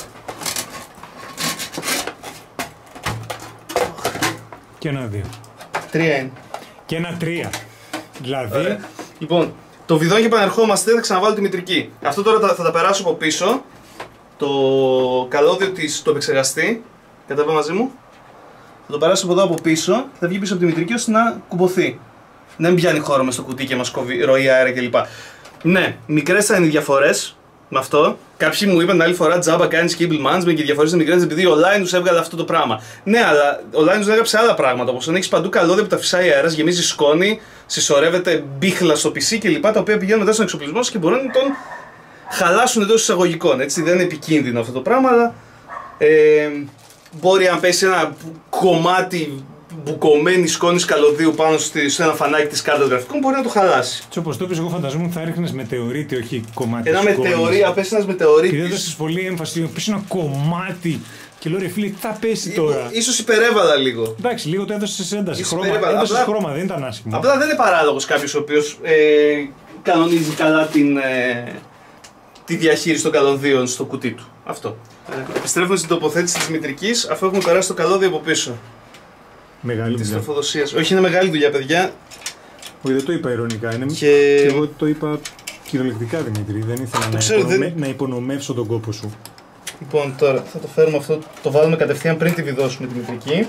Και ένα δύο. Τρία είναι. Και ένα τρία. Δηλαδή. Ωραία. Λοιπόν, το βιδόν και επανερχόμαστε, θα ξαναβάλω τη μητρική. Αυτό τώρα θα, θα τα περάσω από πίσω. Το καλώδιο της, το επεξεργαστή. Κατέβα μαζί μου. Θα το περάσω από εδώ από πίσω. Θα βγει πίσω από τη μητρική ώστε να κουμποθεί. Δεν πιάνει χώρο μες στο κουτί και μας κόβει ροή αέρα κλπ. Ναι, μικρές θα είναι οι διαφορές με αυτό. Κάποιοι μου είπαν την άλλη φορά τζάμπα κάνει cable management και οι διαφορές είναι μικρές επειδή ο Linus έβγαλε αυτό το πράγμα. Ναι, αλλά ο Linus δεν έγραψε άλλα πράγματα. Όπως αν έχεις παντού καλώδια που τα φυσάει αέρας, γεμίζει σκόνη, συσσωρεύεται μπίχλα στο πι σι κλπ. Τα οποία πηγαίνουν μετά στον εξοπλισμό και μπορούν να τον χαλάσουν εντός εισαγωγικών. Έτσι δεν είναι επικίνδυνο αυτό το πράγμα, αλλά ε, μπορεί αν πέσει ένα κομμάτι μπουκωμένη σκόνη καλωδίου πάνω στη, σε ένα φανάκι της κάρτας γραφικών, μπορεί να το χαλάσει. Έτσι όπως το είπες, εγώ φανταζόμουν ότι θα έριχνες μετεωρίτη, όχι κομμάτι. Ένα μετεωρίτη, απέσει ένας μετεωρίτης. Και δεν δώσεις πολύ έμφαση, πεις ένα κομμάτι. Και λέω ρε φίλε, τι θα πέσει τώρα. Ίσως υπερέβαλα λίγο. Εντάξει, λίγο το έδωσες ένταση. Χρώμα, έδωσες απλά, χρώμα, δεν ήταν άσχημο. Απλά δεν είναι παράλογος κάποιος ο οποίος ε, κανονίζει καλά την, ε, τη διαχείριση των καλωδίων στο κουτί του. Αυτό. Ε, επιστρέφουμε στην τοποθέτηση της μητρικής αφού έχουμε περάσει το καλώδιο από πίσω. Μεγάλη της τροφοδοσίας. Όχι, είναι μεγάλη δουλειά, παιδιά. Όχι, δεν το είπα ειρωνικά. Είναι... Και... και εγώ το είπα κυριολεκτικά, Δημήτρη. Δεν ήθελα να, ξέρω, υπονομε... δεν... να υπονομεύσω τον κόπο σου. Λοιπόν, τώρα θα το φέρουμε αυτό, το βάλουμε κατευθείαν πριν τη βιδώσουμε τη μητρική.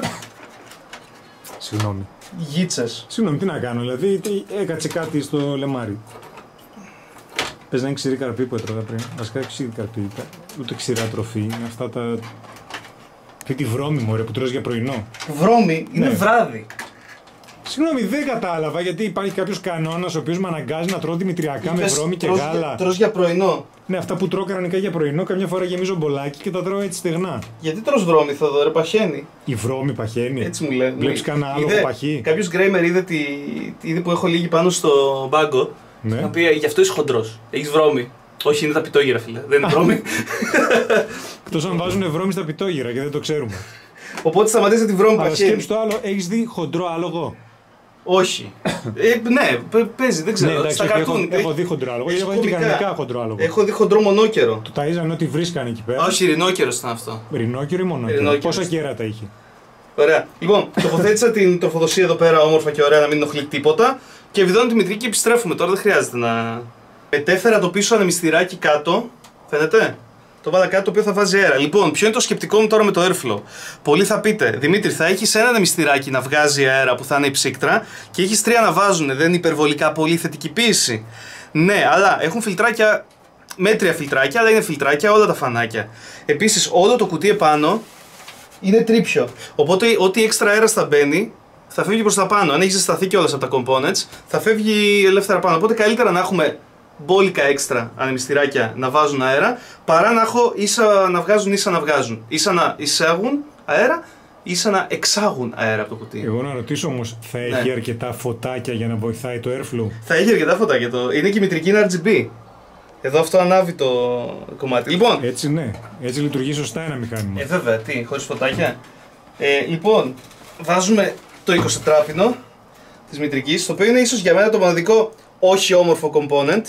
Συγγνώμη. Γίτσες. Συγγνώμη, τι να κάνω, δηλαδή έκατσε κάτι στο λεμάρι. Πες να είναι ξηρή καρπή που έτρωγα πριν. Βασικά ξηρή καρπή, ούτε ξηρά τροφή. Είναι αυτά τα. Και τη βρώμη μωρέ που τρως για πρωινό. Βρώμη, είναι ναι. βράδυ. Συγγνώμη, δεν κατάλαβα γιατί υπάρχει κάποιος κανόνας ο οποίος με αναγκάζει να τρώω δημητριακά με βρώμη και τρως, γάλα. Τρως για πρωινό. Ναι, αυτά που τρώω κανονικά για πρωινό, καμιά φορά γεμίζω μπολάκι και τα τρώω έτσι στεγνά. Γιατί τρως βρώμη, Θοδωρέ, παχαίνει. Η βρώμη παχαίνει. Έτσι μου λένε. Βλέπεις κανένα άλλο που παχεί. Κάποιος γκρέιμερ είδε τη, είδε που έχω λύγει πάνω στο μπάγκο. Ναι. Να πει γι' αυτό είσαι χοντρός. Έχεις βρώμη. Όχι, είναι τα πιτόγυρα, φίλε. Δεν είναι βρώμη. Εκτός αν βάζουν βρώμη στα πιτόγυρα και δεν το ξέρουμε. Οπότε σταματήστε τη βρώμη παχαίνει. Αλλά σκέψου το άλλο, έχεις δει χοντρό άλογο. Όχι. ε, ναι, παίζει, δεν ξέρω. Ναι, εντάξει, στα καρτούν. Έχω, έχω δει χοντρό άλογο. Έχω δει και κανονικά χοντρό άλογο. Έχω δει χοντρό μονόκερο. Το ταΐζαν ό,τι βρίσκανε εκεί πέρα. Όχι, ρινόκερο ήταν αυτό. Ρινόκερο ή μονόκερο. Πόσα κέρατα είχε. Ωραία. Λοιπόν, τοποθέτησα την τροφοδοσία εδώ πέρα όμορφα και ωραία να μην ενοχλεί τίποτα. Και βιδώνω τη μητρική και επιστρέφουμε. Τώρα δεν χρειάζεται να. Μετέφερα το πίσω ανεμιστηράκι κάτω. Φαίνεται. Το βάλα κάτω το οποίο θα βάζει αέρα. Λοιπόν, ποιο είναι το σκεπτικό μου τώρα με το airflow. Πολλοί θα πείτε, Δημήτρη, θα έχεις ένα ανεμιστηράκι να βγάζει αέρα που θα είναι η ψύκτρα και έχεις τρία να βάζουν. Δεν είναι υπερβολικά πολύ θετική ποίηση. Ναι, αλλά έχουν φιλτράκια, μέτρια φιλτράκια, αλλά είναι φιλτράκια όλα τα φανάκια. Επίσης, όλο το κουτί επάνω είναι τρίπιο. Οπότε, ό,τι έξτρα αέρας θα μπαίνει θα φεύγει προς τα πάνω. Αν έχει ζεσταθεί κιόλας από τα components, θα φεύγει ελεύθερα πάνω. Οπότε, καλύτερα να έχουμε μπόλικα έξτρα ανεμιστηράκια να βάζουν αέρα, παρά να έχω ίσα να βγάζουν ίσα να βγάζουν. Ίσα να εισάγουν αέρα, ίσα να εξάγουν αέρα από το κουτί. Εγώ να ρωτήσω όμως, θα έχει ναι. αρκετά φωτάκια για να βοηθάει το airflow? Θα έχει αρκετά φωτάκια. Το... Είναι και η μητρική είναι αρ τζι μπι. Εδώ αυτό ανάβει το κομμάτι. Λοιπόν, έτσι ναι, έτσι λειτουργεί σωστά ένα μηχάνημα. Ε, βέβαια, τι, χωρίς φωτάκια. Ε, λοιπόν, βάζουμε το εικοσιτετράπινο της μητρικής, το οποίο είναι ίσως για μένα το μοναδικό όχι όμορφο component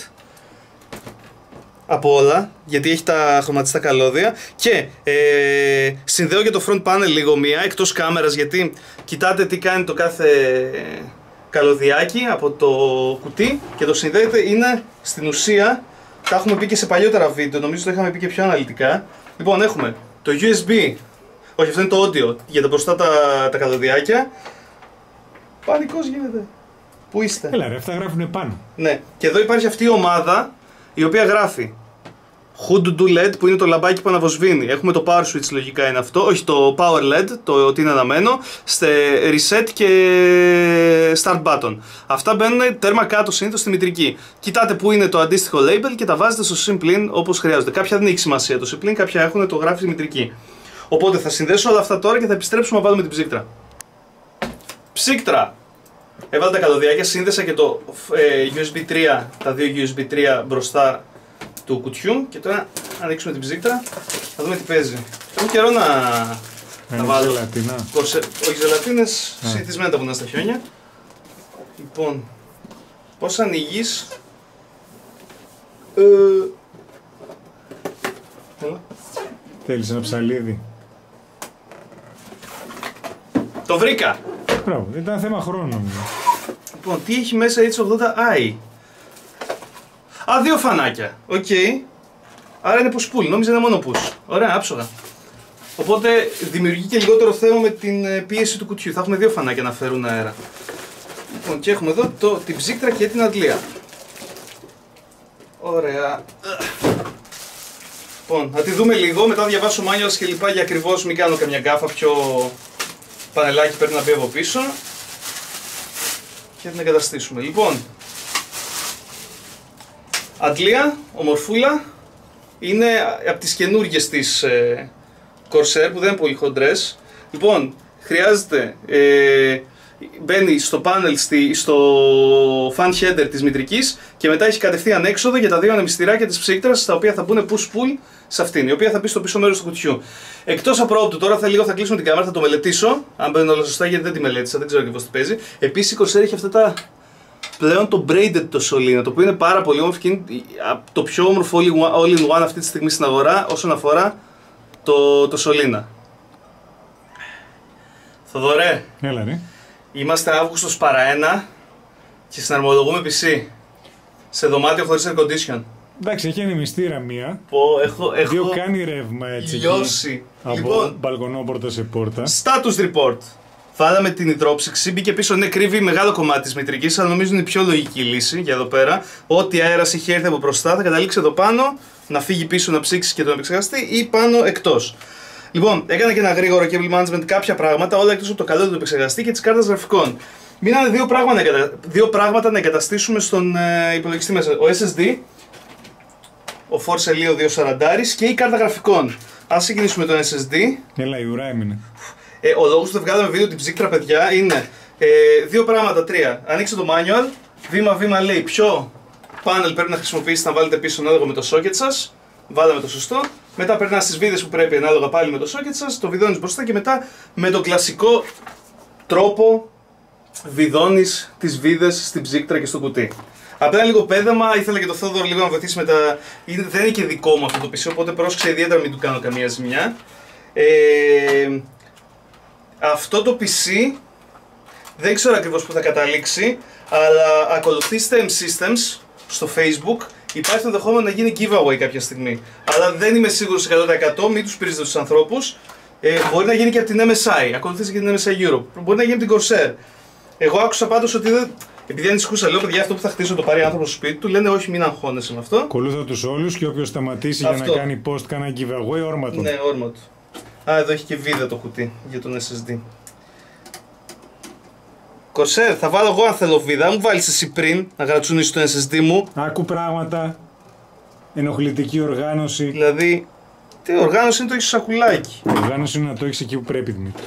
από όλα, γιατί έχει τα χρωματιστά καλώδια και ε, συνδέω και το front panel λίγο μία, εκτός κάμερας, γιατί κοιτάτε τι κάνει το κάθε καλωδιάκι από το κουτί και το συνδέεται, είναι στην ουσία, τα έχουμε πει και σε παλιότερα βίντεο, νομίζω το είχαμε πει και πιο αναλυτικά. Λοιπόν, έχουμε το γιου ες μπι, όχι αυτό είναι το audio, για τα μπροστά τα, τα καλωδιάκια. Πανικός γίνεται. Πού είστε? Έλα ρε, αυτά γράφουνε πάνω. Ναι, και εδώ υπάρχει αυτή η ομάδα η οποία γράφει Hood to do ελ ι ντι που είναι το λαμπάκι που αναβοσβήνει. Έχουμε το power switch, λογικά είναι αυτό, όχι το power ελ ι ντι, το ότι είναι αναμένο, στε reset και start button. Αυτά μπαίνουν τέρμα κάτω συνήθως στη μητρική. Κοιτάτε που είναι το αντίστοιχο label και τα βάζετε στο SimPlin όπως χρειάζεται. Κάποια δεν έχει σημασία το SimPlin, κάποια έχουν το γράφει στη μητρική. Οπότε θα συνδέσω όλα αυτά τώρα και θα επιστρέψουμε να βάλουμε την ψύκτρα. Ψύκτρα! Έβαλα τα καλωδιάκια, σύνδεσα και το ε, γιου ες μπι τρία, τα δύο γιου ες μπι τρία μπροστά του κουτιού και τώρα ανοίξουμε την ψύκτρα, θα δούμε τι παίζει. Έχω καιρό να, να βάλω ζελατίνα. Κορσε... όχι ζελατίνες, συνηθισμένα τα βουνά στα χιόνια. Λοιπόν, πώς ανοίγεις? Ε... Θέλεις ένα ψαλίδι? Το βρήκα! Μπράβο, δεν ήταν θέμα χρόνου. Λοιπόν, τι έχει μέσα έιτς ογδόντα άι? Α, δύο φανάκια. Οκ. Okay. Άρα είναι push-pull. Νόμιζα είναι μόνο push. Ωραία, άψογα. Οπότε δημιουργεί και λιγότερο θέμα με την πίεση του κουτιού. Θα έχουμε δύο φανάκια να φέρουν αέρα. Λοιπόν, και έχουμε εδώ το, την ψύκτρα και την αντλία. Ωραία. Λοιπόν, να τη δούμε λίγο. Μετά διαβάσω manuals και λοιπά για ακριβώς μην κάνω καμιά γκάφα. Πιο πανελάκι πρέπει να μπει από πίσω. Και να την εγκαταστήσουμε. Λοιπόν, αντλία, ομορφούλα, είναι από τις καινούργιες της ε, Corsair που δεν είναι πολύ χοντρές. Λοιπόν, χρειάζεται, ε, μπαίνει στο panel, στη, στο fan header της μητρικής και μετά έχει κατευθείαν έξοδο για τα δύο ανεμιστηράκια της ψύκτρας, τα οποία θα μπουν push-pull σε αυτήν, η οποία θα μπει στο πίσω μέρος του κουτιού. Εκτός απρόπτου, τώρα θα λίγο θα κλείσουμε την κάμερα, θα το μελετήσω, αν μπαίνουν όλα σωστά, γιατί δεν τη μελέτησα, δεν ξέρω ακριβώς τι παίζει. Επίσης η Corsair έχει αυτά τα πλέον το braided το σωλήνα, το οποίο είναι πάρα πολύ όμορφο και είναι το πιο όμορφο all in one αυτή τη στιγμή στην αγορά όσον αφορά το, το σωλήνα. Θοδωρέ, έλα ρε. Είμαστε Αύγουστος παρά ένα και συναρμολογούμε πι σι σε δωμάτιο χωρίς air condition. Εντάξει, έχει ανεμιστήρα μία. Πω, έχω, έχω δύο κάνει ρεύμα έτσι. Λιώσει. Από λοιπόν, μπαλκονόπορτα σε πόρτα. Status report. Βάλαμε την υδρόψυξη, μπήκε πίσω, ναι, κρύβει μεγάλο κομμάτι της μητρικής, αλλά νομίζω είναι η πιο λογική λύση για εδώ πέρα. Ό,τι αέρας έχει έρθει από μπροστά θα καταλήξει εδώ πάνω, να φύγει πίσω να ψήξει και τον επεξεργαστή ή πάνω εκτός. Λοιπόν, έκανα και ένα γρήγορο cable management, κάποια πράγματα, όλα εκτός από το καλώδιο του επεξεργαστή και της κάρτας γραφικών. Μείνανε δύο πράγματα, δύο πράγματα να εγκαταστήσουμε στον ε, υπολογιστή μέσα. Ο ες ες ντι, ο Force Helio διακόσια σαράντα και η κάρτα γραφικών. Ας ξεκινήσουμε τον ες ες ντι. Έλα, η ουρά έμεινε. Ε, ο λόγος που δεν βγάλαμε βίντεο την ψύκτρα, παιδιά, είναι ε, δύο πράγματα, τρία. Ανοίξτε το manual, βήμα-βήμα λέει ποιο panel πρέπει να χρησιμοποιήσετε να βάλετε πίσω ανάλογα με το socket σας. Βάλαμε το σωστό. Μετά περνάς στις βίδες που πρέπει ανάλογα πάλι με το socket σας, το βιδώνεις μπροστά και μετά με τον κλασικό τρόπο βιδώνεις τις βίδες στην ψύκτρα και στο κουτί. Απλά λίγο πέδαμα, ήθελα και το Θόδωρο λίγο να βοηθήσει με τα. Δεν είναι και δικό μου αυτό το πι σι, οπότε πρόσεξα ιδιαίτερα μην του κάνω καμία ζημιά. Ε, αυτό το πι σι δεν ξέρω ακριβώς που θα καταλήξει, αλλά ακολουθήστε M-Systems στο Facebook. Υπάρχει το ενδεχόμενο να γίνει giveaway κάποια στιγμή. Αλλά δεν είμαι σίγουρος εκατό τοις εκατό, μην τους πειρίζετε τους ανθρώπους. Ε, μπορεί να γίνει και από την εμ ες άι, ακολουθήστε και την εμ ες άι Europe. Μπορεί να γίνει από την Corsair. Εγώ άκουσα πάντως ότι δεν. Επειδή ανησυχούσα, λέω παιδιά, αυτό που θα χτίσω το πάρει άνθρωπο στο σπίτι του, λένε όχι, μην αγχώνεσαι με αυτό. Ακολούθα τους όλους και όποιος σταματήσει αυτό για να κάνει post, κάνει giveaway, όρμα του. Ναι, όρμα του. Α, εδώ έχει και βίδα το κουτί για τον ες ες ντι. Κορσέρ, θα βάλω εγώ αν θέλω βίδα. Μου βάλεις εσύ πριν να γρατσουνίσεις το ες ες ντι μου. Άκου πράγματα. Ενοχλητική οργάνωση. Δηλαδή, τι οργάνωση είναι το έχεις στο σακουλάκι. Οργάνωση είναι να το έχεις εκεί που πρέπει, Δημήτρη.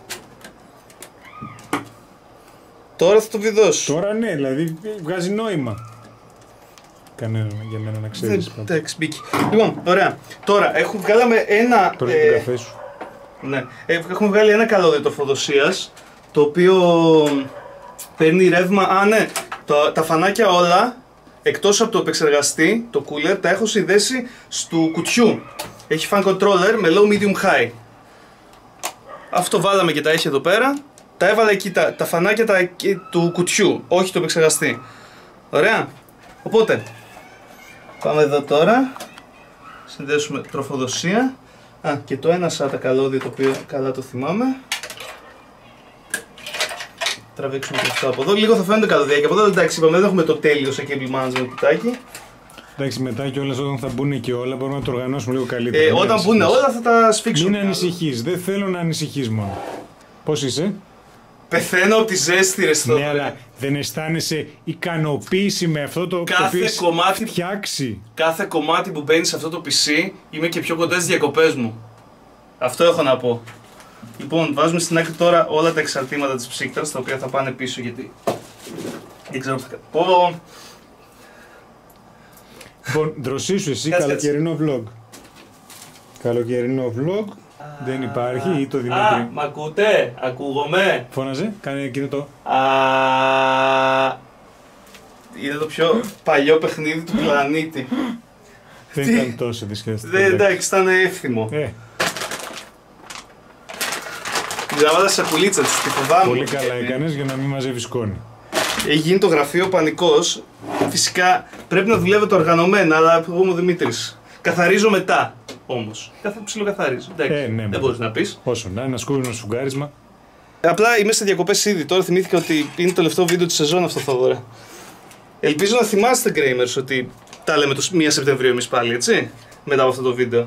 Τώρα θα το βιδώσω. Τώρα ναι, δηλαδή βγάζει νόημα. Κανένα για μένα να ξέρεις. Εντάξει, μπήκε. Λοιπόν, ωραία. Τώρα, έχουμε βγάλαμε ένα... Τώρα ε, τον καφέ σου. Ναι. Ε, έχουμε βγάλει ένα καλώδιο τροφοδοσίας, το οποίο παίρνει ρεύμα... Α, ναι. Το, τα φανάκια όλα, εκτός από το επεξεργαστή, το cooler, τα έχω συνδέσει στο κουτιού. Έχει fan controller με low, medium, high. Αυτό βάλαμε και τα έχει εδώ πέρα. Τα έβαλα εκεί τα, τα φανάκια τα, του κουτιού, όχι το επεξεργαστή. Ωραία. Οπότε, πάμε εδώ τώρα. Συνδέσουμε τροφοδοσία. Α, και το ένα σάτα καλώδιο, το οποίο καλά το θυμάμαι. Τραβήξουμε και αυτό από εδώ. Λίγο θα φαίνονται καλωδιακά από εδώ. Εντάξει, είπαμε, δεν έχουμε το τέλειο σε cable management κουτάκι. Εντάξει, μετά κιόλας όταν θα μπουν και όλα μπορούμε να το οργανώσουμε λίγο καλύτερα. Ε, όταν μπουν όλα θα τα σφίξουμε. Μην ανησυχείς, δεν θέλω να ανησυχείς μόνο. Πώς είσαι? Πεθαίνω από τη ζέστη, ρε στο. Ναι, αλλά δεν αισθάνεσαι ικανοποίηση με αυτό το κάθε το οποίο κομμάτι, φτιάξει. Κάθε κομμάτι που μπαίνει σε αυτό το πι σι είμαι και πιο κοντά στις διακοπές μου. Αυτό έχω να πω. Λοιπόν, βάζουμε στην άκρη τώρα όλα τα εξαρτήματα της ψύκτρας, τα οποία θα πάνε πίσω γιατί δεν ξέρω τι θα κάνω. Λοιπόν, δροσίσου εσύ, καλοκαιρινό vlog. Καλοκαιρινό vlog. Δεν υπάρχει ή το Δημήτρη. Α, μ' ακούτε, ακούγομαι. Φώναζε, κάνε εκείνο το. Α, είναι το πιο παλιό παιχνίδι του πλανήτη. Δεν ήταν τόσο δυσχέστατο. Δεν, εντάξει, ήταν εύθυμο. Ε. Διαβάζα σε σακουλίτσα της, τη φοβάμαι. Πολύ καλά έκανες για να μην μαζεύεις σκόνη. Έχει γίνει το γραφείο πανικός. Φυσικά πρέπει να δουλεύετε οργανωμένα, αλλά εγώ είμαι ο Δημήτρης. Καθαρίζω μετά όμως. Κάθε ψιλοκαθαρίζω. Εντάξει, ε, ναι, δεν μπορείς να πεις. Όσο να, ένα σκούβινο σφουγγάρισμα. Απλά είμαι σε διακοπές ήδη. Τώρα θυμήθηκα ότι είναι το τελευταίο βίντεο της σεζόν αυτό, Θόδωρε. Ελπίζω να θυμάστε, Gamers, ότι τα λέμε το πρώτο Σεπτεμβρίου εμείς πάλι, έτσι. Μετά από αυτό το βίντεο.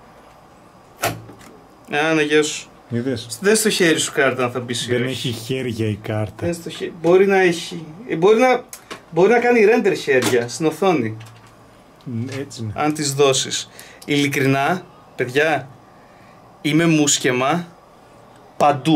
Α, να γεια σου. Είδες. Δεν στο χέρι σου κάρτα αν θα μπει. Δεν έχει χέρια η κάρτα. Δεν στο χέρι. Μπορεί να έχει. Ε, μπορεί, να... μπορεί να κάνει render χέρια στην οθόνη. Έτσι είναι. Αν τις δώσεις. Ειλικρινά, παιδιά, είμαι μουσκεμα παντού.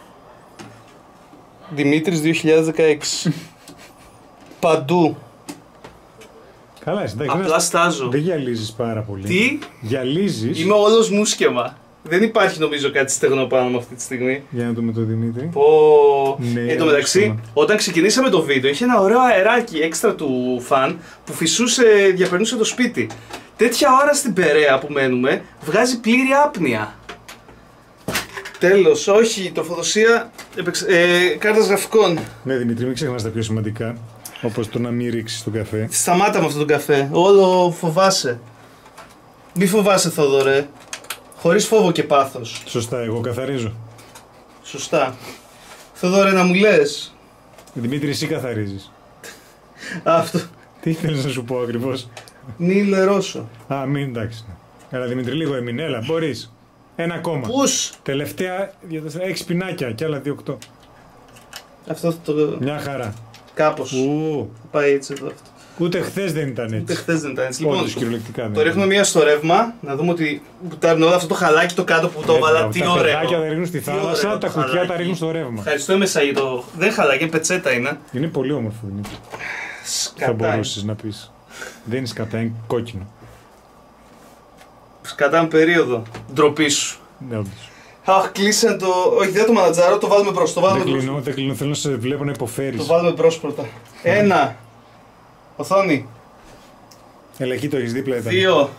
Δημήτρης δύο χιλιάδες δεκαέξι. Παντού. Καλά, εσύ, εντάξει, απλά στάζω. Δεν γυαλίζεις πάρα πολύ. Τι? Γυαλίζεις. Είμαι όλος μουσκεμα. Δεν υπάρχει νομίζω κάτι στεγνό πάνω μου αυτή τη στιγμή. Για να δούμε το Δημήτρη. Πω... Ναι, εν τω μεταξύ, όταν ξεκινήσαμε το βίντεο, είχε ένα ωραίο αεράκι έξτρα του φαν που φυσούσε, διαπερνούσε το σπίτι. Τέτοια ώρα στην Περαία που μένουμε, βγάζει πλήρη άπνοια. Τέλος, όχι, τροφοδοσία επεξ... ε, κάρτας γραφικών. Ναι, Δημήτρη, μην ξεχνάς τα πιο σημαντικά. Όπως το να μην ρίξεις τον καφέ. Σταμάτα με αυτόν τον καφέ. Όλο φοβάσαι. Μη φοβάσαι, Θόδωρε. Χωρίς φόβο και πάθος. Σωστά, εγώ καθαρίζω. Σωστά. Θόδωρε, να μου λες. Δημήτρη, εσύ καθαρίζεις. Αυτό. Τι ήθελες να σου πω ακριβώς? Μη λερώσω. Α, μην, εντάξει. Έλα, Δημήτρη, λίγο έμεινε. Έλα, μπορείς. Ένα ακόμα. Πούς. Τελευταία, έξι πινάκια και άλλα δύο οκτώ. Αυτό το... Μια χαρά. Κάπως. Ου. Πάει έτσι εδώ αυτό. Ούτε χθες δεν ήταν έτσι. Ούτε χθες δεν ήταν έτσι. Λοιπόν, Λοιπόν, κυριολεκτικά, το ρίχνουμε μία στο ρεύμα, να δούμε ότι πουτάρουν όλο αυτό το χαλάκι το κάτω που το έβαλα. Τι ωραίο. Τα παιδάκια τα ρίχνουν στη θάλασσα, ωραίο τα το κουτιά χαλάκι. τα ρίχνουν στο ρεύμα. Ευχαριστώ εμέσα για το... Δεν χαλάκι, είναι πετσέτα είναι. Είναι πολύ όμορφο, Δημήτρη. Θα Σκατά. μπορούσες να πεις. Δεν είναι σκατά, είναι κόκκινο. Σκατά με περίοδο. Ντροπή σου. Ναι, όντως. Αχ, κλείσε το... Όχι, δεν το μανατζάρω, το βάλουμε μπρος. Το βάλουμε Δεν μπρος. κλείνω, δεν κλείνω, θέλω να σε βλέπω να υποφέρεις. Το βάλουμε μπρος πρώτα. Ένα. Οθόνη. Έλα, εκεί το έχεις δίπλα ήταν. Δύο.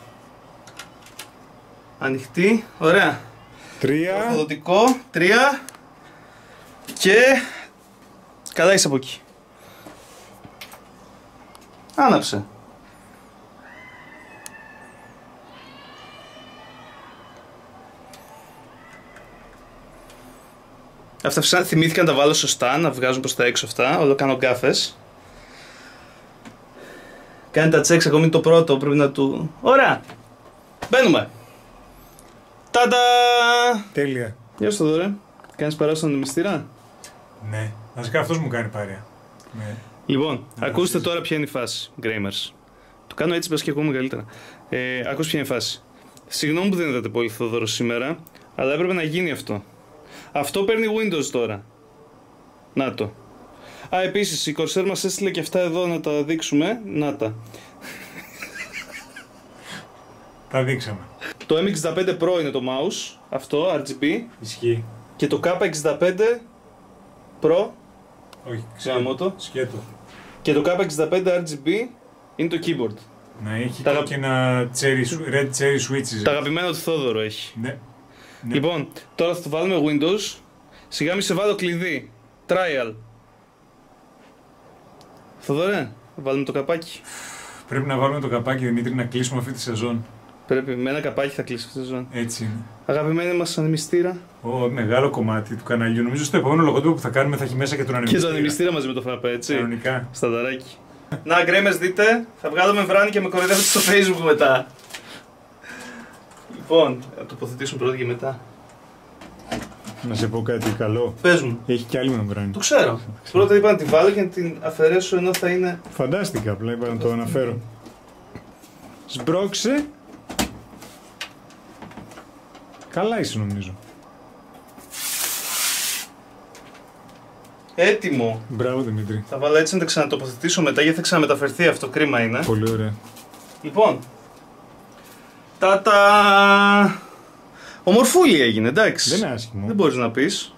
Ανοιχτή. Ωραία. Τρία. Ορθοδοτικό. Τρία. Και... Καλά είσαι από εκεί. Άναψε. Αυτά φυσικά θυμήθηκα να τα βάλω σωστά, να βγάζουν προς τα έξω αυτά, όλο κάνω γκάφες. Κάνει τα τσέξ, ακόμη το πρώτο, πρέπει να του... Ωραία! Μπαίνουμε! Ταντα! Τέλεια. Γεια σου Θοδωρέ, κάνεις παράσταση στον μυστήρα? Ναι. Βασικά αυτός μου κάνει παρέα. Με... Λοιπόν, με ακούστε με τώρα ποια είναι η φάση, Gamers. Το κάνω έτσι, πες και ακόμα καλύτερα. Ε, ακούστε ποια είναι η φάση. Συγγνώμη που δεν είδατε πολύ Θόδωρο σήμερα, αλλά έπρεπε να γίνει αυτό. Αυτό παίρνει Windows τώρα. Να το. Α, επίσης, η Corsair μας έστειλε και αυτά εδώ να τα δείξουμε. Να τα. Τα δείξαμε. Το εμ εξήντα πέντε Pro είναι το mouse, αυτό, αρ τζι μπι. Ισχύει. Και το κέι εξήντα πέντε Pro. Όχι, σκέτο. σκέτο. Και το κέι εξήντα πέντε αρ τζι μπι είναι το keyboard. Να έχει τα και ένα cherry, red cherry switches. Τα αγαπημένα του Θόδωρο έχει. Ναι. Ναι. Λοιπόν, τώρα θα το βάλουμε Windows. Σιγά μη σε βάλω κλειδί. Trial. Θοδωρέ, βάλουμε το καπάκι. Πρέπει να βάλουμε το καπάκι, Δημήτρη, να κλείσουμε αυτή τη σεζόν. Πρέπει, με ένα καπάκι θα κλείσει αυτή τη σεζόν. Έτσι είναι. Αγαπημένη μας ανεμιστήρα. Ω, μεγάλο κομμάτι του καναλιού. Νομίζω στο επόμενο λογότυπο που θα κάνουμε θα έχει μέσα και τον ανεμιστήρα. Και τον ανεμιστήρα μαζί με το φραπέ, έτσι. Κανονικά. Στανταράκι. Να, γκρέμες, δείτε. Θα βγάλουμε βράνη και με κοροϊδεύετε στο Facebook μετά. Λοιπόν, θα τοποθετήσουμε πρώτα και μετά. Να σε πω κάτι καλό. Πες μου. Έχει κι άλλη μεμβράνη. Το ξέρω. Πρώτα είπα να τη βάλω και να την αφαιρέσω ενώ θα είναι. Φαντάστηκα, απλά είπα να το αναφέρω. Σμπρώξε. Καλά είσαι νομίζω. Έτοιμο. Μπράβο Δημήτρη. Θα βάλω έτσι να τα ξανατοποθετήσω μετά γιατί θα ξαναμεταφερθεί αυτό. Κρίμα είναι. Πολύ ωραία. Λοιπόν. Τα τα. Ομορφούλη έγινε, εντάξει. Δεν είναι άσχημο. Δεν μπορείς να πεις.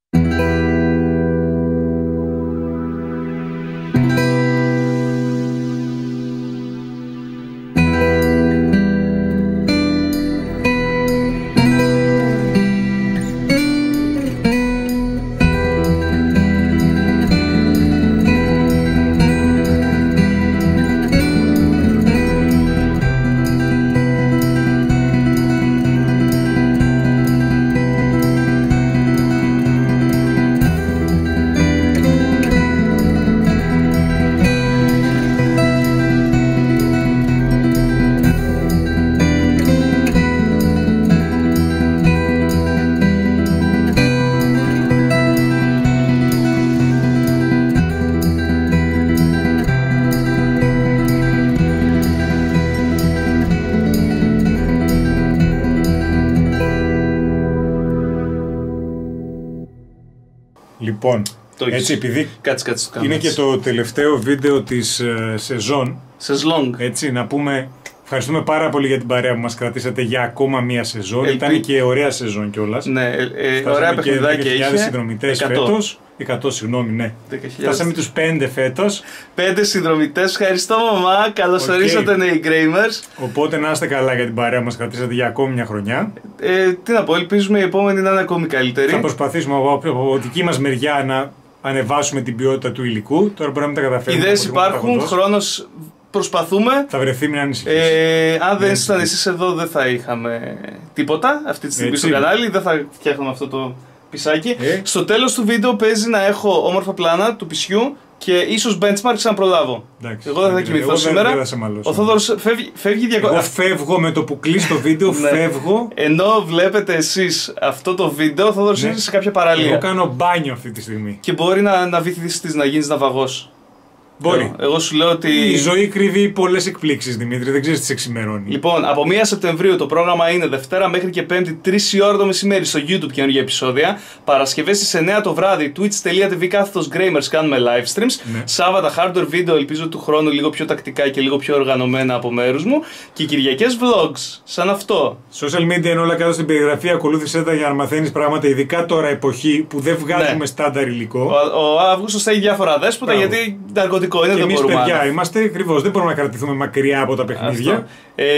Λοιπόν, το έτσι επειδή κάτσε, κάτσε, είναι έτσι. Και το τελευταίο βίντεο της ε, σεζόν, σεζόν. Έτσι, να πούμε ευχαριστούμε πάρα πολύ για την παρέα που μας κρατήσατε για ακόμα μία σεζόν. Ελπί... Ήταν και ωραία σεζόν κιόλας. Ναι, ε, ε, ωραία παιχνιδάκια είχε. δέκα χιλιάδες συνδρομητές φέτος. εκατό, συγγνώμη, ναι. Φτάσαμε τους πέντε φέτος. πέντε συνδρομητές, ευχαριστώ μαμά. Καλώς okay. ορίσατε νέοι Gamers. Οπότε να είστε καλά για την παρέα που μας κρατήσατε για ακόμη μια χρονιά. Ε, τι να πω, ελπίζουμε η επόμενη να είναι ακόμη καλύτερη. Θα προσπαθήσουμε από, από δική μας μεριά να ανεβάσουμε την ποιότητα του υλικού. Τώρα μπορούμε να τα καταφέρουμε. Ιδέες υπάρχουν, χρόνος προσπαθούμε. Θα βρεθεί, μην ανησυχείς. Ε, αν δεν ήσασταν εσείς εδώ, δεν θα είχαμε τίποτα αυτή τη στιγμή Έτσι. Στο κανάλι. Δεν θα φτιάχναμε αυτό το πισάκι. Ε. Στο τέλος του βίντεο παίζει να έχω όμορφα πλάνα του πισιού και ίσως benchmarks να προλάβω. Εντάξει, εγώ δεν θα κοιμηθώ εγώ σήμερα. Δεν, δεν ο Θόδωρος φεύγει, φεύγει διακο... Εγώ φεύγω με το που κλείσει το βίντεο, φεύγω. Ενώ βλέπετε εσείς αυτό το βίντεο, ο Θόδωρος ναι. είναι σε κάποια παραλία. Εγώ κάνω μπάνιο αυτή τη στιγμή. Και μπορεί να, να βυθιστείς, να γίνεις ναυαγός. Μπορεί. Εγώ, εγώ σου λέω ότι. Η ζωή κρύβει πολλές εκπλήξεις, Δημήτρη, δεν ξέρεις τι σε εξημερώνει. Λοιπόν, από πρώτη Σεπτεμβρίου το πρόγραμμα είναι Δευτέρα μέχρι και Πέμπτη, τρεις η ώρα το μεσημέρι στο YouTube καινούργια επεισόδια. Παρασκευές στις εννιά το βράδυ, twitch.tv κάθετος Gamers κάνουμε live streams. Ναι. Σάββατα hardware video, ελπίζω του χρόνου λίγο πιο τακτικά και λίγο πιο οργανωμένα από μέρους μου. Και Κυριακές vlogs, σαν αυτό. Social media είναι όλα κάτω στην περιγραφή, ακολούθησέ τα για να μαθαίνεις πράγματα, ειδικά τώρα εποχή που δεν βγάζουμε ναι. στάνταρ υλικό. Ο, ο Αύγουστος θα έχει διάφορα δέσποτα Μπράβο. Γιατί ναρκωτικό είναι, και δεν εμείς μπορούμε. Παιδιά, είμαστε ακριβώς, δεν μπορούμε να κρατηθούμε μακριά από τα παιχνίδια. Ε,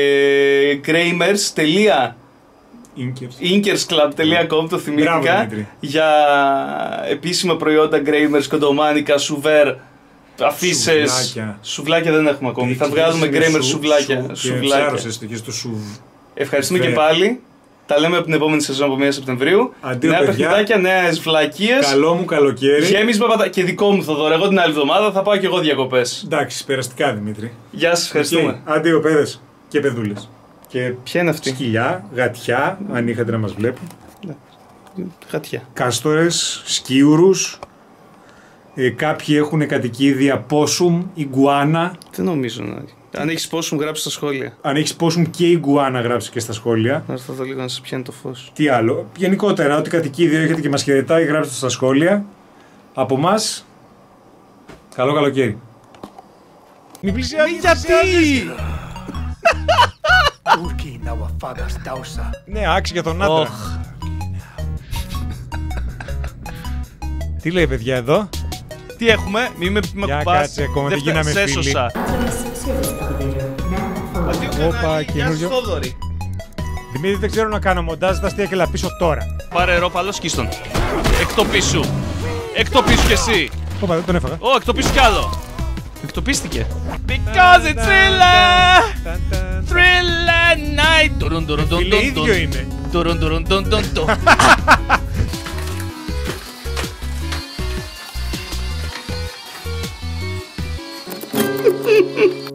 Gamers. Inkersclub τελεία com το θυμήθηκα. Μπράβο, για επίσημα προϊόντα Gamers, κοντομάνικα, σουβέρ, αφίσες. Σουβλάκια. Σουβλάκια δεν έχουμε ακόμη. Θα βγάλουμε Gamers σουβλάκια. Ευχαριστούμε και πάλι. Τα λέμε από την επόμενη σεζόν από πρώτη Σεπτεμβρίου. Αντίο, νέα παιδιά. παιχνιδάκια, νέες βλακίες. Καλό μου καλοκαίρι. Γέμισμα πατα... και δικό μου Θοδωρή. Εγώ την άλλη εβδομάδα θα πάω και εγώ διακοπές. Εντάξει, περαστικά Δημήτρη. Γεια σας, ευχαριστούμε. Okay. Αντίο, παιδες και παιδούλες. Και ποια είναι αυτή? Σκυλιά, γατιά, αν είχατε να μας βλέπουν. Γατιά. Κάστορες, σκίουρους, Ε, κάποιοι έχουν κατοικίδια πόσουμ, ιγκουάνα. Δεν νομίζω να. Αν έχεις πόσουμ, γράψει στα σχόλια. Αν έχεις πόσουμ και ιγκουάνα, γράψει και στα σχόλια. Να έρθω εδώ λίγο να σε πιάνει το φως. Τι άλλο. Γενικότερα, ό,τι κατοικίδιο έχετε και μας χαιρετάει, γράψτε το στα σχόλια. Από εμάς, καλό καλοκαίρι. Μην πλησιάζεις, γιατί! Ναι, άξι για τον άντρα. Τι λέει, παιδιά, εδώ? Τι έχουμε, μη με Για κουμπάς. κάτσε, ακόμα δεν γίναμε φίλοι. Σέσωσα. Όπα, καινούριο. Δημήτρη, δεν ξέρω να κάνω μοντάζ, τα αστεία και λαπίσω τώρα. Πάρε ρόπαλο σκίστον. Εκτοπίσου. Εκτοπίσου κι εσύ. Όπα, δεν τον έφαγα. Ω, εκτοπίσου κι άλλο. Εκτοπίστηκε. Because it's thriller. Thriller night. Φίλε, ίδιο είναι. Τουρουν